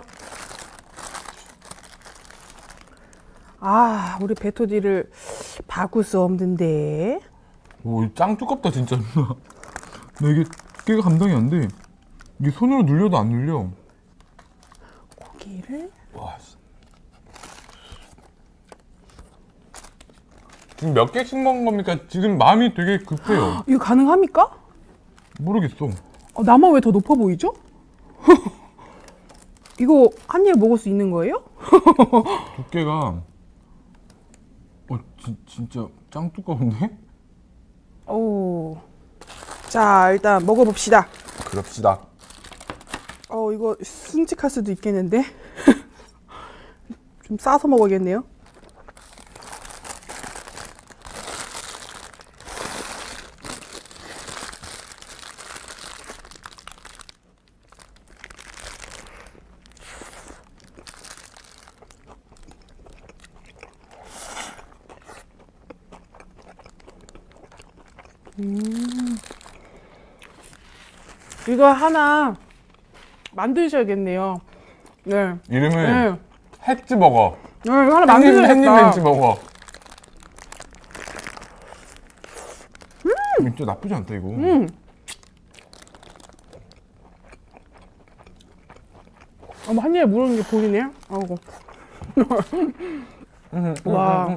Speaker 2: 아, 우리 베토디를 바꿀 수 없는데.
Speaker 1: 오, 짱 두껍다 진짜. 나 이게 깨가 감당이 안 돼. 이게 손으로 눌려도 안 눌려.
Speaker 2: 고기를.
Speaker 1: 와. 지금 몇 개씩 먹은 겁니까? 지금 마음이 되게 급해요.
Speaker 2: 이거 가능합니까?
Speaker 1: 모르겠어.
Speaker 2: 나만 왜 더 높아 보이죠? 이거 한 입 먹을 수 있는 거예요?
Speaker 1: 두께가 진짜 짱 두꺼운데?
Speaker 2: 오. 자, 일단 먹어봅시다.
Speaker 1: 그럽시다.
Speaker 2: 이거 승직할 수도 있겠는데? 좀 싸서 먹어야겠네요. 이거 하나 만드셔야겠네요. 네.
Speaker 1: 이름은
Speaker 2: 네.
Speaker 1: 햇지버거.
Speaker 2: 네, 이거 하나 만드셔야겠다.
Speaker 1: 햇지버거. 진짜 나쁘지 않다 이거.
Speaker 2: 한 입에 물은 게 보이네. 아이고. 와.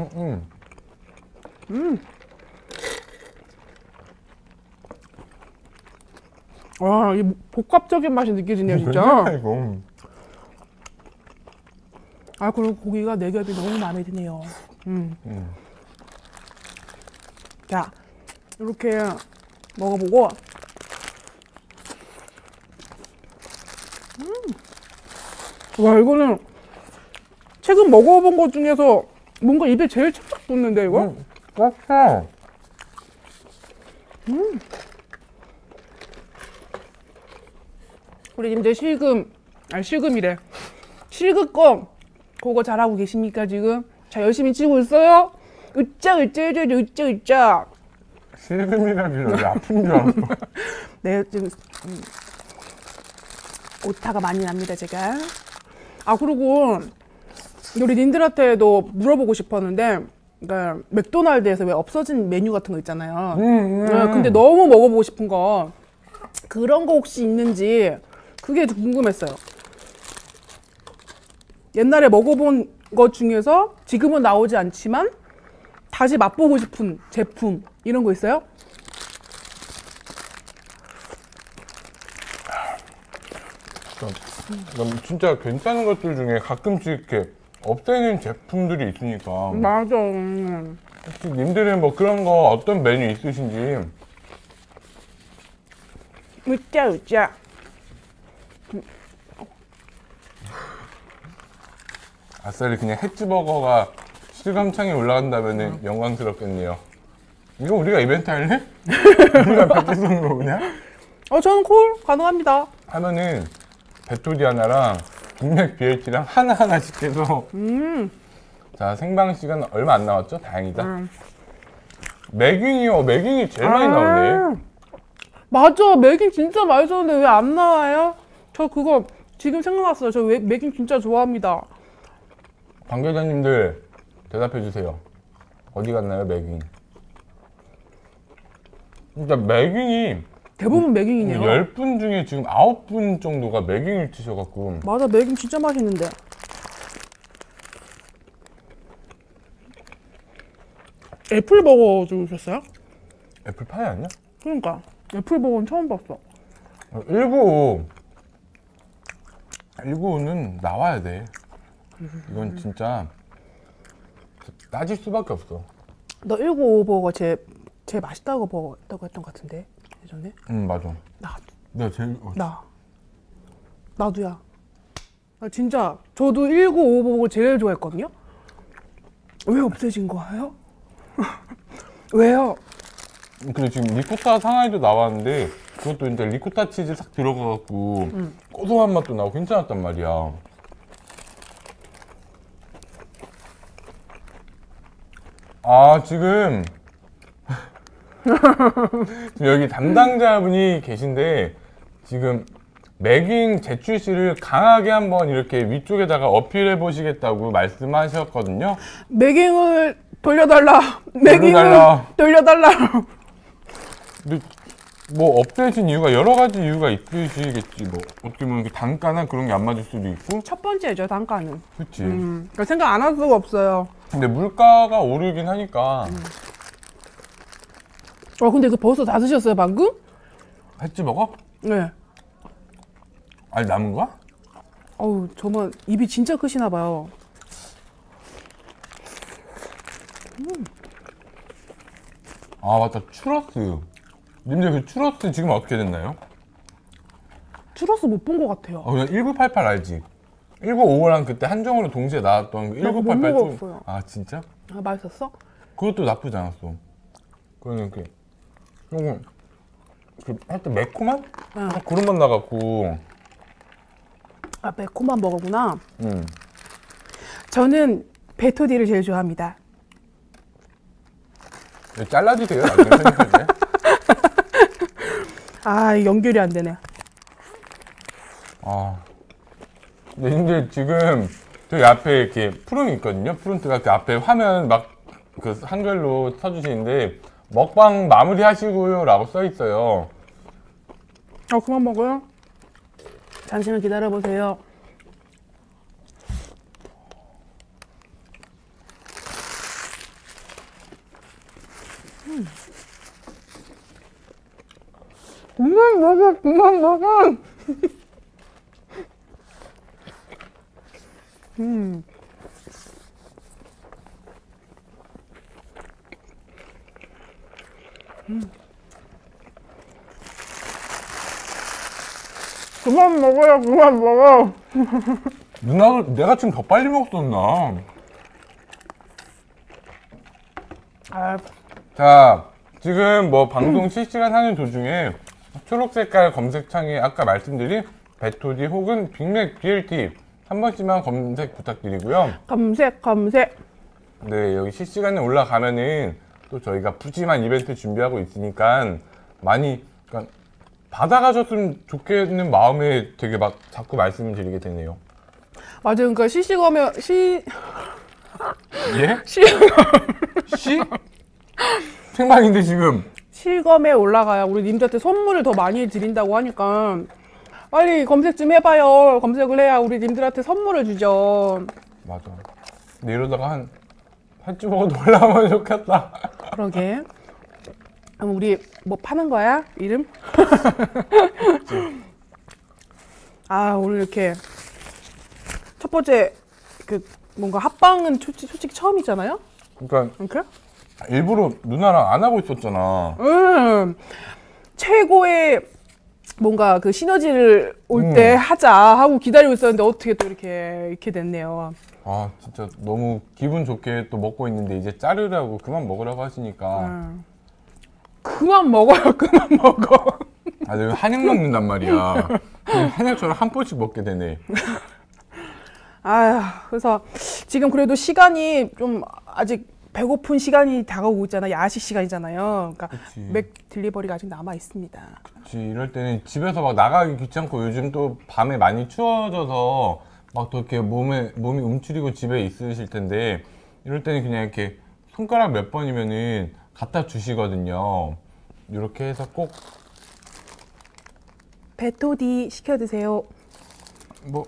Speaker 2: 와, 이 복합적인 맛이 느껴지네요, 진짜.
Speaker 1: 이거.
Speaker 2: 아, 그리고 고기가 네 겹이 너무 마음에 드네요. 자, 이렇게 먹어보고. 와, 이거는 최근 먹어본 것 중에서 뭔가 입에 제일 착착 붙는데, 이거?
Speaker 1: 꽉차.
Speaker 2: 우리 이제 실금이래. 실그껌 그거 잘하고 계십니까 지금? 자, 열심히 치고 있어요? 으짜.
Speaker 1: 실금이라길래 아픈 줄 알았어.
Speaker 2: 네, 지금 오타가 많이 납니다, 제가. 아, 그리고 우리 님들한테도 물어보고 싶었는데, 그러니까 맥도날드에서 왜 없어진 메뉴 같은 거 있잖아요. 네, 근데 너무 먹어보고 싶은 거, 그런 거 혹시 있는지 그게 좀 궁금했어요. 옛날에 먹어본 것 중에서 지금은 나오지 않지만 다시 맛보고 싶은 제품 이런 거 있어요?
Speaker 1: 진짜 괜찮은 것들 중에 가끔씩 이렇게 없애는 제품들이 있으니까.
Speaker 2: 맞아.
Speaker 1: 혹시 님들은 뭐 그런 거 어떤 메뉴 있으신지.
Speaker 2: 으짜.
Speaker 1: 아싸리 그냥 햇지버거가 실감창에 올라간다면 영광스럽겠네요. 이거 우리가 이벤트 할래? 우리가 백지 쏘는 거 그냥?
Speaker 2: 저는 콜 가능합니다.
Speaker 1: 하면은 베토디 하나랑 빅맥 BLT랑 하나하나씩 해서 자, 생방 시간 얼마 안 남았죠? 다행이다. 매깅이요. 매깅이 제일 많이 나오네.
Speaker 2: 맞아. 매깅 진짜 맛있었는데 왜 안 나와요? 저 그거 지금 생각났어요. 저 매깅 진짜 좋아합니다.
Speaker 1: 관계자님들 대답해 주세요. 어디 갔나요, 매깅? 진짜 매깅이
Speaker 2: 대부분 매깅이네요.
Speaker 1: 10분 중에 지금 9분 정도가 매깅을 드셔갖고.
Speaker 2: 맞아. 매깅 진짜 맛있는데. 애플버거 주셨어요?
Speaker 1: 애플파이 아니야?
Speaker 2: 그러니까 애플버거는 처음 봤어.
Speaker 1: 195는 나와야 돼. 이건 진짜 따질 수밖에 없어.
Speaker 2: 너 195버거 제일 맛있다고 했던 것 같은데 예전에?
Speaker 1: 맞아.
Speaker 2: 나도.
Speaker 1: 내가 제일
Speaker 2: 나도야. 나 진짜 저도 195버거 제일 좋아했거든요. 왜 없애진 거예요? 왜요?
Speaker 1: 근데 지금 리코타 상하이도 나왔는데 그것도 이제 리코타 치즈 싹 들어가갖고 고소한 맛도 나고 괜찮았단 말이야. 아, 지금 여기 담당자분이 계신데 지금 매깅 제출시를 강하게 한번 이렇게 위쪽에다가 어필해 보시겠다고 말씀하셨거든요.
Speaker 2: 매깅을 돌려달라. 매깅을 돌려달라.
Speaker 1: 근데 뭐 업되신 이유가 여러 가지 이유가 있으시겠지. 뭐 어떻게 보면 단가나 그런 게 안 맞을 수도 있고.
Speaker 2: 첫 번째죠, 단가는.
Speaker 1: 그치.
Speaker 2: 그러니까 생각 안 할 수가 없어요.
Speaker 1: 근데 물가가 오르긴 하니까.
Speaker 2: 근데 그 벌써 다 드셨어요, 방금?
Speaker 1: 했지 먹어?
Speaker 2: 네.
Speaker 1: 아니, 남은 거야?
Speaker 2: 어우, 저만 입이 진짜 크시나 봐요.
Speaker 1: 아, 맞다. 추러스. 님들 그 추러스 지금 어떻게 됐나요?
Speaker 2: 추러스 못 본 것 같아요.
Speaker 1: 그냥 1988 알지? 1955랑 그때 한정으로 동시에 나왔던 그
Speaker 2: 나 그거 못
Speaker 1: 1988
Speaker 2: 먹었어요.
Speaker 1: 아, 진짜?
Speaker 2: 아, 맛있었어?
Speaker 1: 그것도 나쁘지 않았어. 그거는 조금 하여튼 매콤한?
Speaker 2: 응.
Speaker 1: 그런 맛 나갖고.
Speaker 2: 아, 매콤한 버거구나. 저는 베토디를 제일 좋아합니다.
Speaker 1: 잘라주세요. 나중에 편집할 때.
Speaker 2: 아, 연결이 안 되네.
Speaker 1: 아. 근데 지금 저기 앞에 이렇게 푸른이 있거든요. 푸른트가 그 앞에 화면 막 그 한글로 써주시는데 먹방 마무리 하시고요 라고 써 있어요.
Speaker 2: 그만 먹어요? 잠시만 기다려보세요. 그만 먹어, 그만 먹어. 그만 먹어요, 그만 먹어.
Speaker 1: 누나, 내가 지금 더 빨리 먹었었나?
Speaker 2: 아,
Speaker 1: 자, 지금 뭐 방송 실시간 하는 도중에 초록 색깔 검색창에 아까 말씀드린 베토디 혹은 빅맥 BLT 한 번씩만 검색 부탁드리고요.
Speaker 2: 검색.
Speaker 1: 네, 여기 실시간에 올라가면은 또 저희가 푸짐한 이벤트 준비하고 있으니까 많이 그러니까 받아가셨으면 좋겠는 마음에 되게 막 자꾸 말씀을 드리게 되네요.
Speaker 2: 맞아요. 그러니까 시시검에
Speaker 1: 예? 시? 생방인데 지금.
Speaker 2: 실검에 올라가야 우리 님들한테 선물을 더 많이 드린다고 하니까 빨리 검색 좀 해봐요. 검색을 해야 우리 님들한테 선물을 주죠.
Speaker 1: 맞아. 근데 이러다가 한 주 먹어도 올라오면 좋겠다.
Speaker 2: 그러게. 그럼 우리 뭐 파는 거야? 이름? 아, 오늘 이렇게 첫 번째 그 뭔가 합방은 솔직히 처음이잖아요?
Speaker 1: 그러니까
Speaker 2: 이렇게?
Speaker 1: 일부러 누나랑 안 하고 있었잖아.
Speaker 2: 최고의 뭔가 그 시너지를 올 때 하자 하고 기다리고 있었는데 어떻게 또 이렇게 됐네요.
Speaker 1: 아, 진짜 너무 기분 좋게 또 먹고 있는데 이제 자르라고 그만 먹으라고 하시니까.
Speaker 2: 그만 먹어요, 그만 먹어.
Speaker 1: 아, 내가 한약 먹는단 말이야. 그냥 한약처럼 한 번씩 먹게 되네.
Speaker 2: 아휴, 그래서 지금 그래도 시간이 좀 아직 배고픈 시간이 다가오고 있잖아. 야식 시간이잖아요. 그러니까
Speaker 1: 그치.
Speaker 2: 맥 딜리버리가 아직 남아 있습니다.
Speaker 1: 그치, 이럴 때는 집에서 막 나가기 귀찮고 요즘 또 밤에 많이 추워져서 막 또 이렇게 몸이 움츠리고 집에 있으실 텐데 이럴 때는 그냥 이렇게 손가락 몇 번이면은 갖다 주시거든요. 이렇게 해서 꼭
Speaker 2: 베토디 시켜 드세요.
Speaker 1: 뭐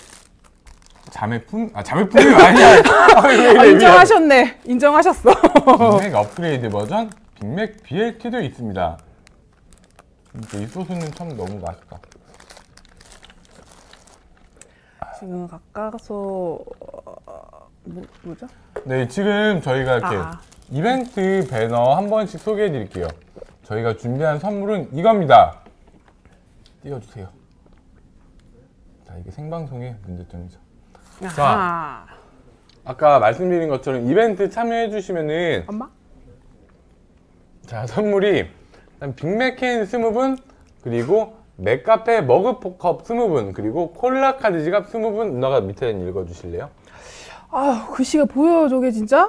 Speaker 1: 자매품이 아니야.
Speaker 2: 인정하셨네. 인정하셨어.
Speaker 1: 빅맥 업그레이드 버전 빅맥 BLT도 있습니다. 진짜 이 소스는 참 너무 맛있다.
Speaker 2: 지금 가까워서 뭐죠?
Speaker 1: 네, 지금 저희가 이렇게 이벤트 배너 한 번씩 소개해 드릴게요. 저희가 준비한 선물은 이겁니다. 띄워주세요. 자, 이게 생방송의 문제점이죠. 자, 아까 말씀드린 것처럼 이벤트 참여해 주시면은
Speaker 2: 엄마?
Speaker 1: 자, 선물이 일단 빅맥캔 20분, 그리고 맥카페 머그컵 20분, 그리고 콜라 카드 지갑 20분. 누나가 밑에 읽어주실래요?
Speaker 2: 아, 글씨가 보여요, 저게 진짜?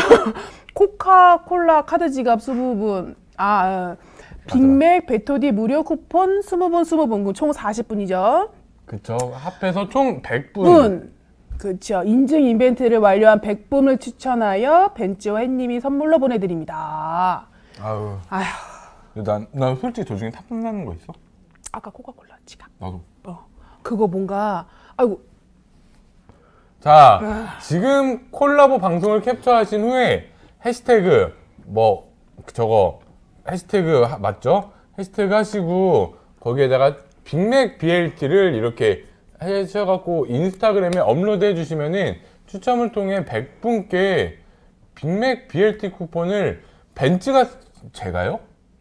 Speaker 2: 코카콜라 카드 지갑 20분. 빅맥 베토디 무료 쿠폰 20분 20분. 총 40분이죠.
Speaker 1: 그쵸. 합해서 총 100분.
Speaker 2: 그쵸. 인증 이벤트를 완료한 100분을 추천하여 벤츠와 햇님이 선물로 보내드립니다.
Speaker 1: 아유.
Speaker 2: 아휴.
Speaker 1: 난 솔직히 저 중에 탐나는 거 있어?
Speaker 2: 아까 코카콜라 지갑.
Speaker 1: 나도.
Speaker 2: 그거 뭔가, 아이고.
Speaker 1: 자, 지금 콜라보 방송을 캡처하신 후에 해시태그 해시태그 맞죠? 해시태그 하시고 거기에다가 빅맥 BLT를 이렇게 하셔갖고 인스타그램에 업로드 해주시면은 추첨을 통해 100분께 빅맥 BLT 쿠폰을 벤츠가 제가요?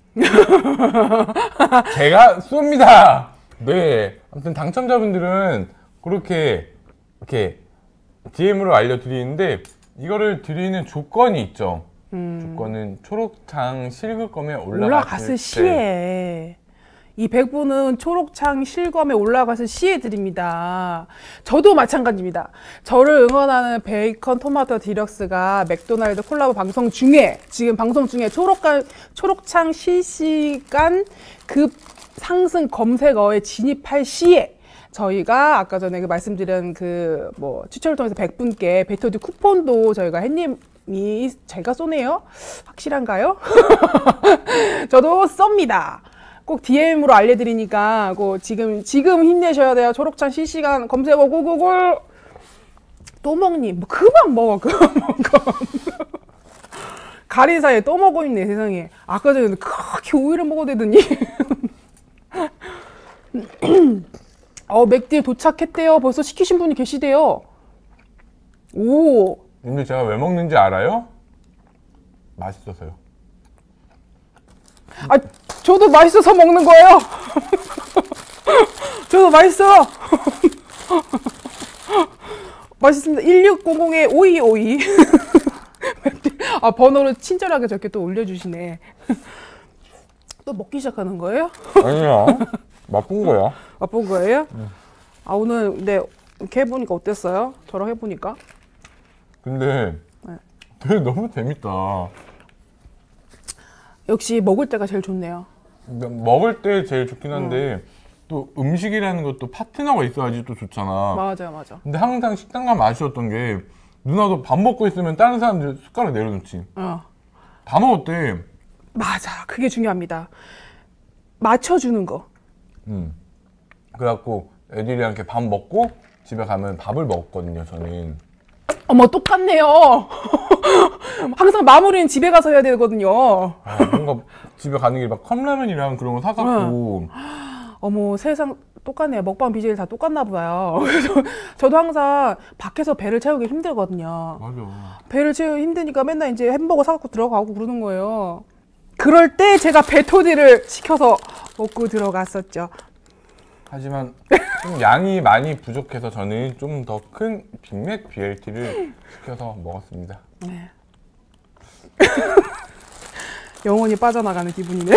Speaker 1: 제가 쏩니다. 네, 아무튼 당첨자분들은 그렇게 이렇게 DM으로 알려드리는데 이거를 드리는 조건이 있죠. 조건은 초록창 실검에
Speaker 2: 올라갔을 시에 이 100분은 초록창 실검에 올라갔을 시에 드립니다. 저도 마찬가지입니다. 저를 응원하는 베이컨 토마토 디럭스가 맥도날드 콜라보 방송 중에 지금 방송 중에 초록창 실시간 급 상승 검색어에 진입할 시에 저희가 아까 전에 말씀드린 추첨을 통해서 100분께 베토디 쿠폰도 저희가 햇님이 제가 쏘네요. 확실한가요? 저도 쏩니다. 꼭 DM으로 알려드리니까 지금 힘내셔야 돼요. 초록창 실시간 검색어 고고고. 또 먹니? 그만 먹어. 가린 사이에 또 먹고 있네 세상에. 아까 전에 그렇게 오이를 먹어대더니. 맥딜 도착했대요. 벌써 시키신 분이 계시대요. 오.
Speaker 1: 근데 제가 왜 먹는지 알아요? 맛있어서요.
Speaker 2: 저도 맛있어서 먹는 거예요. 저도 맛있어. 맛있습니다. 1600에 오이. 번호를 친절하게 저렇게 또 올려주시네. 또 먹기 시작하는 거예요?
Speaker 1: 아니야. 맛본 거야.
Speaker 2: 맛본 거예요? 오늘 근데 이렇게 해보니까 어땠어요? 저랑 해보니까?
Speaker 1: 근데 되게 너무 재밌다.
Speaker 2: 역시 먹을 때가 제일 좋네요.
Speaker 1: 먹을 때 제일 좋긴 한데 또 음식이라는 것도 파트너가 있어야지 또 좋잖아.
Speaker 2: 맞아.
Speaker 1: 근데 항상 식당 가면 아쉬웠던 게 누나도 밥 먹고 있으면 다른 사람들 숟가락 내려놓지. 다 먹었대.
Speaker 2: 맞아. 그게 중요합니다. 맞춰주는 거.
Speaker 1: 그래갖고 애들이랑 이렇게 밥 먹고 집에 가면 밥을 먹었거든요, 저는.
Speaker 2: 어머, 똑같네요. 항상 마무리는 집에 가서 해야 되거든요.
Speaker 1: 뭔가 집에 가는 길에 막 컵라면이랑 그런 거 사갖고.
Speaker 2: 어머, 세상 똑같네요. 먹방 BJ들 다 똑같나 봐요. 저도 항상 밖에서 배를 채우기 힘들거든요.
Speaker 1: 맞아.
Speaker 2: 배를 채우기 힘드니까 맨날 이제 햄버거 사갖고 들어가고 그러는 거예요. 그럴 때 제가 베토디를 시켜서 먹고 들어갔었죠.
Speaker 1: 하지만 좀 양이 많이 부족해서 저는 좀 더 큰 빅맥 BLT를 시켜서 먹었습니다.
Speaker 2: 네. 영혼이 빠져나가는 기분이네요.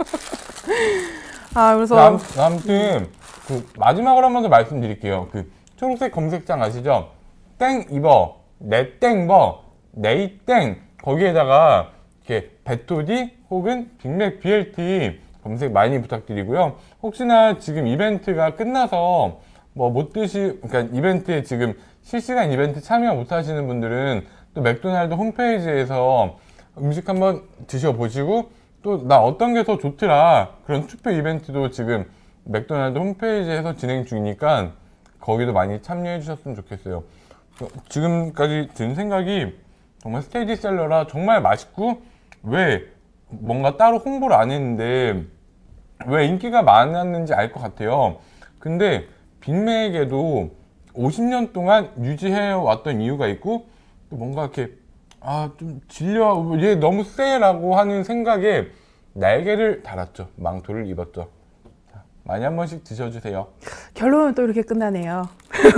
Speaker 2: 그래서
Speaker 1: 아무튼 마지막으로 한 번 더 말씀드릴게요. 초록색 검색창 아시죠? 땡 입어, 내 땡버, 네이 땡 거기에다가 이렇게 베토디 혹은 빅맥 BLT 검색 많이 부탁드리고요. 혹시나 지금 이벤트가 끝나서 뭐 못 그러니까 이벤트에 지금 실시간 이벤트 참여 못 하시는 분들은 또 맥도날드 홈페이지에서 음식 한번 드셔보시고 또 나 어떤 게 더 좋더라 그런 투표 이벤트도 지금 맥도날드 홈페이지에서 진행 중이니까 거기도 많이 참여해 주셨으면 좋겠어요. 지금까지 든 생각이 정말 스테디셀러라 정말 맛있고 왜 뭔가 따로 홍보를 안 했는데 왜 인기가 많았는지 알 것 같아요. 근데 빅맥에도 50년 동안 유지해 왔던 이유가 있고 또 뭔가 이렇게 좀 질려 얘 너무 세라고 하는 생각에 날개를 달았죠. 망토를 입었죠. 자, 많이 한 번씩 드셔주세요.
Speaker 2: 결론은 또 이렇게 끝나네요.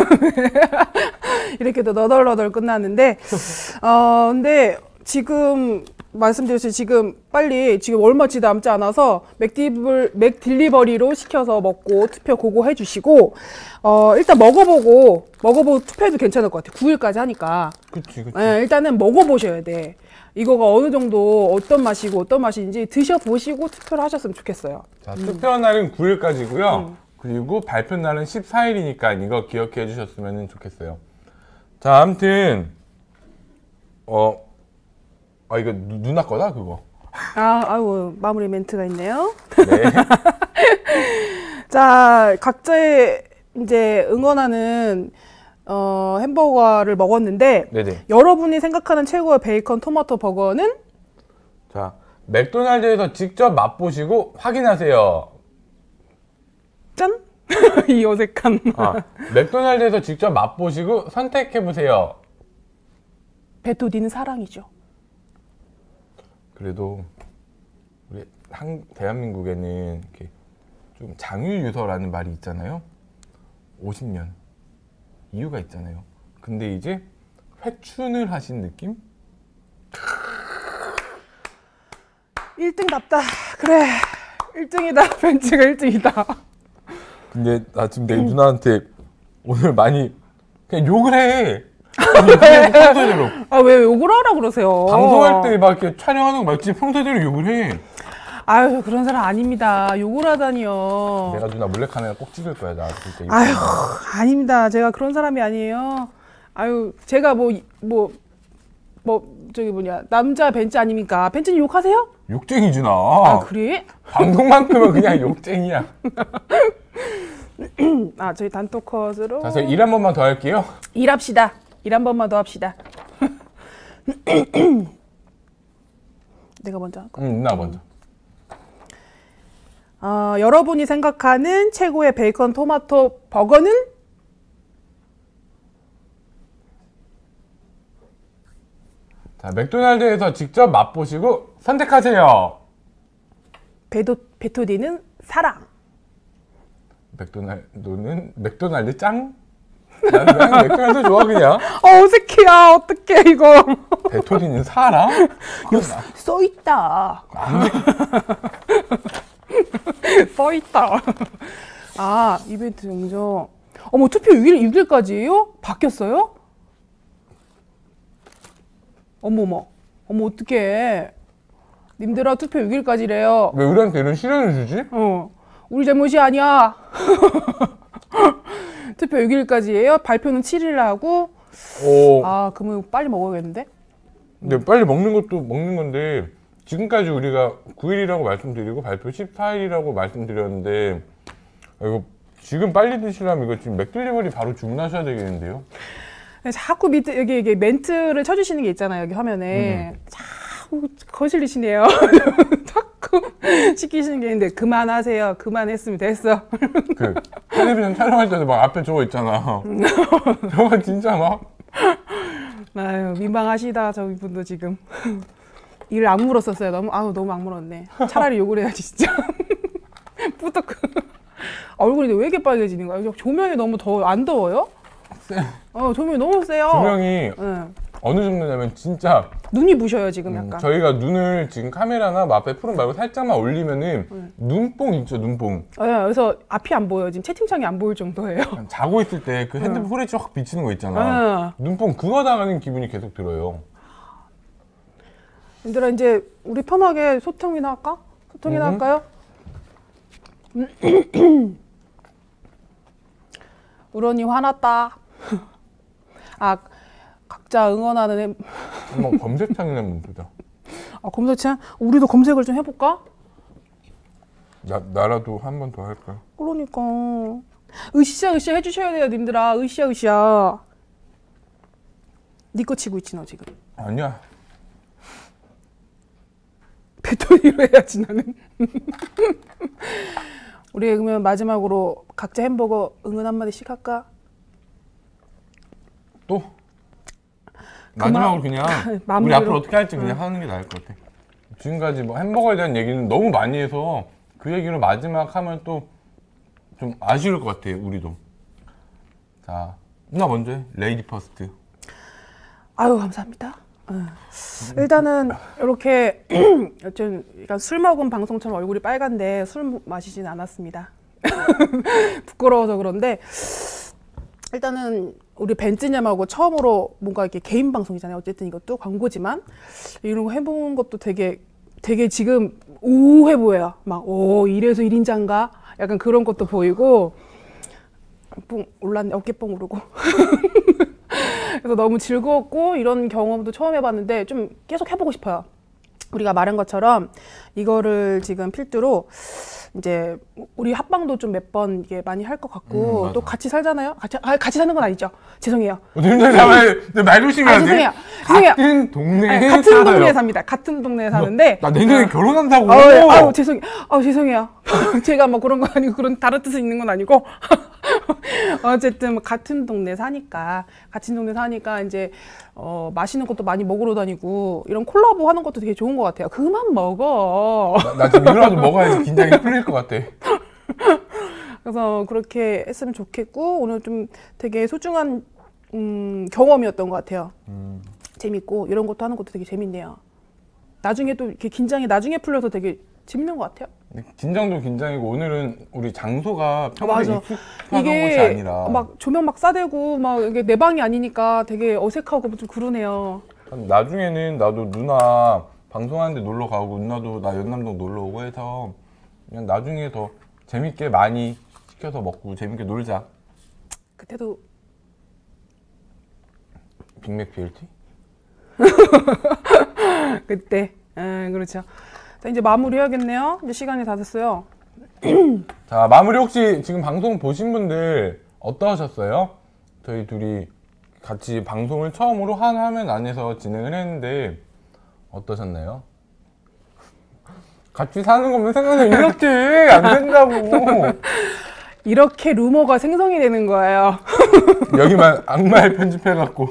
Speaker 2: 이렇게 또 너덜너덜 끝났는데 근데 지금 말씀드렸듯이 지금 빨리 지금 얼마 지 남지 않아서 맥딜리버리로 시켜서 먹고 투표 고고 해주시고 일단 먹어보고 투표해도 괜찮을 것 같아. 9일까지 하니까.
Speaker 1: 그치.
Speaker 2: 네, 일단은 먹어보셔야 돼. 이거가 어느 정도 어떤 맛이고 어떤 맛인지 드셔보시고 투표를 하셨으면 좋겠어요.
Speaker 1: 자, 투표 날은 9일까지고요. 그리고 발표 날은 14일이니까 이거 기억해 주셨으면 좋겠어요. 자, 아무튼 이거 누나 거다 그거.
Speaker 2: 아이고 마무리 멘트가 있네요.
Speaker 1: 네.
Speaker 2: 자, 각자의 이제 응원하는 햄버거를 먹었는데
Speaker 1: 네네.
Speaker 2: 여러분이 생각하는 최고의 베이컨 토마토 버거는?
Speaker 1: 자, 맥도날드에서 직접 맛보시고 확인하세요.
Speaker 2: 짠! 이 어색한.
Speaker 1: 맥도날드에서 직접 맛보시고 선택해 보세요.
Speaker 2: 베토디는 사랑이죠.
Speaker 1: 그래도 우리 대한민국에는 이렇게 좀 장유유서라는 말이 있잖아요. 50년 이유가 있잖아요. 근데 이제 회춘을 하신 느낌?
Speaker 2: 1등답다. 그래. 1등이다. 벤츠가 1등이다.
Speaker 1: 근데 나 지금 내 누나한테 오늘 많이 그냥 욕을 해. 평소대로.
Speaker 2: 왜 욕을 하라 그러세요?
Speaker 1: 방송할 때 막 이렇게 촬영하는 거 말지 평소대로 욕을 해.
Speaker 2: 아유, 그런 사람 아닙니다. 욕을 하다니요.
Speaker 1: 내가 누나 몰래카메라 꼭 찍을 거야. 나 그때.
Speaker 2: 아유, 아닙니다. 제가 그런 사람이 아니에요. 아유, 제가 저기 남자 벤츠 아닙니까? 벤츠님 욕하세요?
Speaker 1: 욕쟁이지 나.
Speaker 2: 그래?
Speaker 1: 방송만큼은 그냥 욕쟁이야.
Speaker 2: 저희 단톡 컷으로.
Speaker 1: 자, 일 한 번만 더 할게요.
Speaker 2: 일합시다. 일 한 번만 더 합시다. 내가 먼저 할까?
Speaker 1: 누나 먼저.
Speaker 2: 여러분이 생각하는 최고의 베이컨 토마토 버거는?
Speaker 1: 자, 맥도날드에서 직접 맛보시고 선택하세요.
Speaker 2: 베토디는 사랑.
Speaker 1: 맥도날드 짱? 난 그냥 맥도날드 좋아 그냥.
Speaker 2: 어색해. 어떡해 이거.
Speaker 1: 베토디는 사랑?
Speaker 2: 써있다. 써있다. 이벤트 영정. 어머, 투표 6일까지예요? 바뀌었어요? 어머 어떡해. 님들아, 투표 6일까지래요.
Speaker 1: 왜 우리한테 이런 시련을 주지?
Speaker 2: 우리 잘못이 아니야. 투표 6일까지예요. 발표는 7일 하고. 그러면 빨리 먹어야겠는데?
Speaker 1: 근데 빨리 먹는 것도 먹는 건데 지금까지 우리가 9일이라고 말씀드리고 발표 14일이라고 말씀드렸는데 이거 지금 빨리 드시려면 이거 지금 맥딜리버리 바로 주문하셔야 되겠는데요?
Speaker 2: 자꾸 밑에 여기 멘트를 쳐주시는 게 있잖아요. 여기 화면에. 자꾸 거슬리시네요. 자꾸 시키시는 게 있는데 그만하세요. 그만했으면 됐어.
Speaker 1: 그 텔레비전 촬영할 때도 막 앞에 저거 있잖아. 저거 진짜 막.
Speaker 2: 아유, 민망하시다 저기 분도 지금. 이를 악물었었어요. 너무 악물었네. 차라리 욕을 해야지 진짜. 뿌듯. 얼굴이 왜 이렇게 빨개지는 거야? 조명이 너무 안 더워요?
Speaker 1: 세.
Speaker 2: 조명이 너무 세요.
Speaker 1: 조명이 어느 정도냐면 진짜
Speaker 2: 눈이 부셔요 지금 약간.
Speaker 1: 저희가 눈을 지금 카메라나 뭐 앞에 프롬 말고 살짝만 올리면은 눈뽕 있죠, 눈뽕.
Speaker 2: 그래서 앞이 안 보여요. 지금 채팅창이 안 보일 정도예요.
Speaker 1: 자고 있을 때 그 핸드폰 후레쉬 확 비치는 거 있잖아. 눈뽕 그거 당하는 기분이 계속 들어요.
Speaker 2: 얘들아 이제 우리 편하게 소통이나 할까? 소통이나 할까요? 우런이 화났다. 아 각자 응원하는
Speaker 1: 한번 검색창이나 한번 보자.
Speaker 2: 검색창? 우리도 검색을 좀 해볼까?
Speaker 1: 나라도 한 번 더 할까요?
Speaker 2: 그러니까 으쌰 해주셔야 돼요 님들아. 으쌰 니 거 치고 있지 너 지금.
Speaker 1: 아니야.
Speaker 2: 배터리로 해야지 나는. 우리 그러면 마지막으로 각자 햄버거 응원 한마디씩 할까?
Speaker 1: 또? 마지막으로 그냥 우리
Speaker 2: 마무리로.
Speaker 1: 앞으로 어떻게 할지 그냥 하는 게 나을 것 같아. 지금까지 뭐 햄버거에 대한 얘기는 너무 많이 해서 그 얘기를 마지막 하면 또 좀 아쉬울 것 같아 우리도. 자, 누나 먼저 해. 레이디 퍼스트.
Speaker 2: 아유 감사합니다. 일단은 이렇게 좀 약간 술 먹은 방송처럼 얼굴이 빨간데 술 마시진 않았습니다. 부끄러워서 그런데 일단은 우리 벤츠님하고 처음으로 뭔가 이렇게 개인 방송이잖아요. 어쨌든 이것도 광고지만 이런 거 해본 것도 되게 지금 우해 보여요. 막 이래서 1인자인가? 약간 그런 것도 보이고 뽕 올랐네. 어깨뽕 오르고. 그래서 너무 즐거웠고 이런 경험도 처음 해봤는데 좀 계속 해보고 싶어요. 우리가 말한 것처럼 이거를 지금 필두로 이제 우리 합방도 좀 몇 번 이게 많이 할 것 같고 또 같이 살잖아요. 같이 사는 건 아니죠. 죄송해요.
Speaker 1: 말 조심해야 돼.
Speaker 2: 죄송해요.
Speaker 1: 같은 동네에
Speaker 2: 같은
Speaker 1: 살아요.
Speaker 2: 동네에 삽니다. 같은 동네에 사는데
Speaker 1: 나 내년에 결혼한다고.
Speaker 2: 아유 죄송해요. 제가 뭐 그런 거 아니고 그런 다른 뜻이 있는 건 아니고 어쨌든 같은 동네 사니까 이제 맛있는 것도 많이 먹으러 다니고 이런 콜라보 하는 것도 되게 좋은 것 같아요. 그만 먹어.
Speaker 1: 나 지금 이거라도 먹어야지 긴장이 풀릴 것 같아.
Speaker 2: 그래서 그렇게 했으면 좋겠고 오늘 좀 되게 소중한 경험이었던 것 같아요. 재밌고 이런 것도 하는 것도 되게 재밌네요. 나중에 또 이렇게 긴장이 나중에 풀려서 되게 재밌는 것 같아요.
Speaker 1: 긴장도 긴장이고 오늘은 우리 장소가 평소에
Speaker 2: 맞아.
Speaker 1: 익숙한 곳이 아니라
Speaker 2: 막 조명 막 싸대고 막 이게 내 방이 아니니까 되게 어색하고 좀 그러네요.
Speaker 1: 나중에는 나도 누나 방송하는데 놀러 가고 누나도 나 연남동 놀러 오고 해서 그냥 나중에 더 재밌게 많이 시켜서 먹고 재밌게 놀자.
Speaker 2: 그때도
Speaker 1: 빅맥 BLT?
Speaker 2: 그때 그렇죠. 자, 이제 마무리해야겠네요. 이제 시간이 다 됐어요.
Speaker 1: 자, 마무리 혹시 지금 방송 보신 분들 어떠셨어요? 저희 둘이 같이 방송을 처음으로 한 화면 안에서 진행을 했는데 어떠셨나요? 같이 사는 거면 생각해 이렇게 안 된다고.
Speaker 2: 이렇게 루머가 생성이 되는 거예요.
Speaker 1: 여기만 악마의 편집해갖고.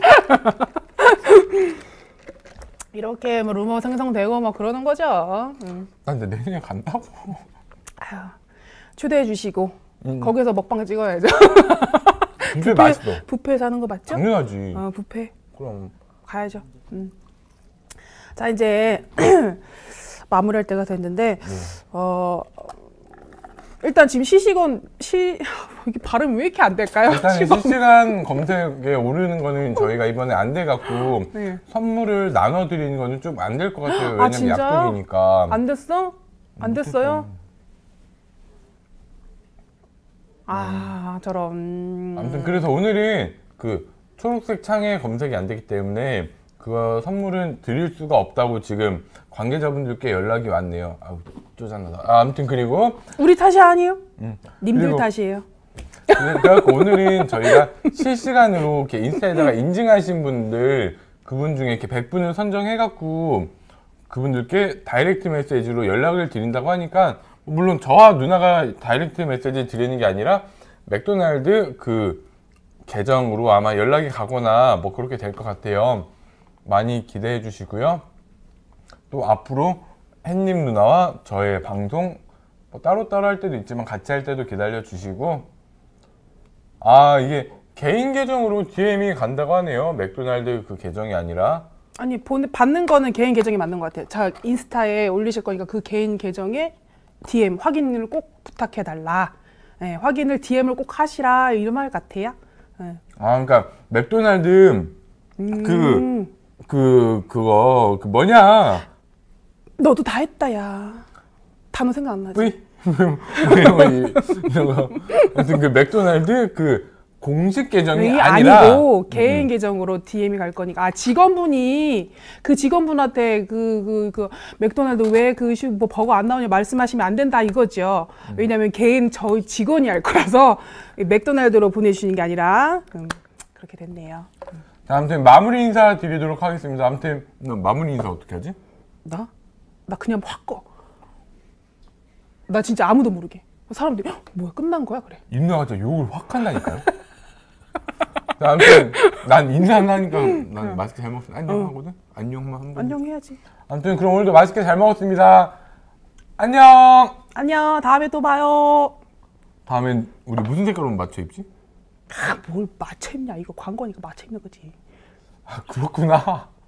Speaker 2: 이렇게 뭐 루머 생성되고 막 그러는 거죠.
Speaker 1: 나 근데 내년에 간다고.
Speaker 2: 아유, 초대해 주시고 거기서 먹방 찍어야죠.
Speaker 1: 뷔페 맛있어.
Speaker 2: 뷔페 사는 거 맞죠?
Speaker 1: 당연하지.
Speaker 2: 뷔페
Speaker 1: 그럼.
Speaker 2: 가야죠. 자 이제 마무리할 때가 됐는데 일단 지금 이게 발음이 왜 이렇게 안 될까요?
Speaker 1: 일단 실시간 검색에 오르는 거는 저희가 이번에 안 돼갖고
Speaker 2: 네.
Speaker 1: 선물을 나눠드리는 거는 좀 안 될 것 같아요. 왜냐면
Speaker 2: 진짜요?
Speaker 1: 약속이니까.
Speaker 2: 안 됐어? 안 됐어요? 저런.
Speaker 1: 아무튼 그래서 오늘은 그 초록색 창에 검색이 안 되기 때문에 그거 선물은 드릴 수가 없다고 지금 관계자분들께 연락이 왔네요. 아우 쪼잔하다. 아무튼 그리고
Speaker 2: 우리 탓이 아니에요. 님들
Speaker 1: 그리고
Speaker 2: 탓이에요.
Speaker 1: 그래갖고 오늘은 저희가 실시간으로 이렇게 인스타에다가 인증하신 분들 그분 중에 이렇게 100분을 선정해갖고 그분들께 다이렉트 메시지로 연락을 드린다고 하니까 물론 저와 누나가 다이렉트 메시지 드리는 게 아니라 맥도날드 그 계정으로 아마 연락이 가거나 뭐 그렇게 될 것 같아요. 많이 기대해 주시고요. 또 앞으로 햇님 누나와 저의 방송 뭐 따로따로 할 때도 있지만 같이 할 때도 기다려 주시고 이게 개인 계정으로 DM이 간다고 하네요. 맥도날드 그 계정이 아니라.
Speaker 2: 아니 받는 거는 개인 계정이 맞는 것 같아요. 자 인스타에 올리실 거니까 그 개인 계정에 DM 확인을 꼭 부탁해 달라. 네, 확인을 DM을 꼭 하시라 이런 말 같아요. 네.
Speaker 1: 아 그러니까 맥도날드 그거 그 뭐냐?
Speaker 2: 너도 다 했다 야. 단어 생각 안 나지?
Speaker 1: 이런 거. 아무튼 그 맥도날드 그 공식 계정이
Speaker 2: 이게
Speaker 1: 아니라
Speaker 2: 아니고 개인 계정으로 DM이 갈 거니까 아 직원분이 그 직원분한테 그 맥도날드 왜 그 뭐 버거 안 나오냐 말씀하시면 안 된다 이거죠. 왜냐면 개인 저희 직원이 할 거라서 맥도날드로 보내주시는 게 아니라 그렇게 됐네요.
Speaker 1: 자, 아무튼 마무리 인사 드리도록 하겠습니다. 아무튼 마무리 인사 어떻게 하지?
Speaker 2: 나 그냥 확 꺼. 나 진짜 아무도 모르게. 사람들이 뭐야 끝난 거야 그래.
Speaker 1: 인사하자 욕을 확 한다니까요. 자, 아무튼 난 인사를 하니까 난 맛있게 잘 먹었어. 안녕 하거든. 안녕만 한 번.
Speaker 2: 안녕 해야지.
Speaker 1: 아무튼 그럼 오늘도 맛있게 잘 먹었습니다. 안녕.
Speaker 2: 안녕 다음에 또 봐요.
Speaker 1: 다음엔 우리 무슨 색깔로 맞춰 입지?
Speaker 2: 뭘 맞춰 입냐 이거 광고니까 맞춰 입는 거지.
Speaker 1: 아, 그렇구나.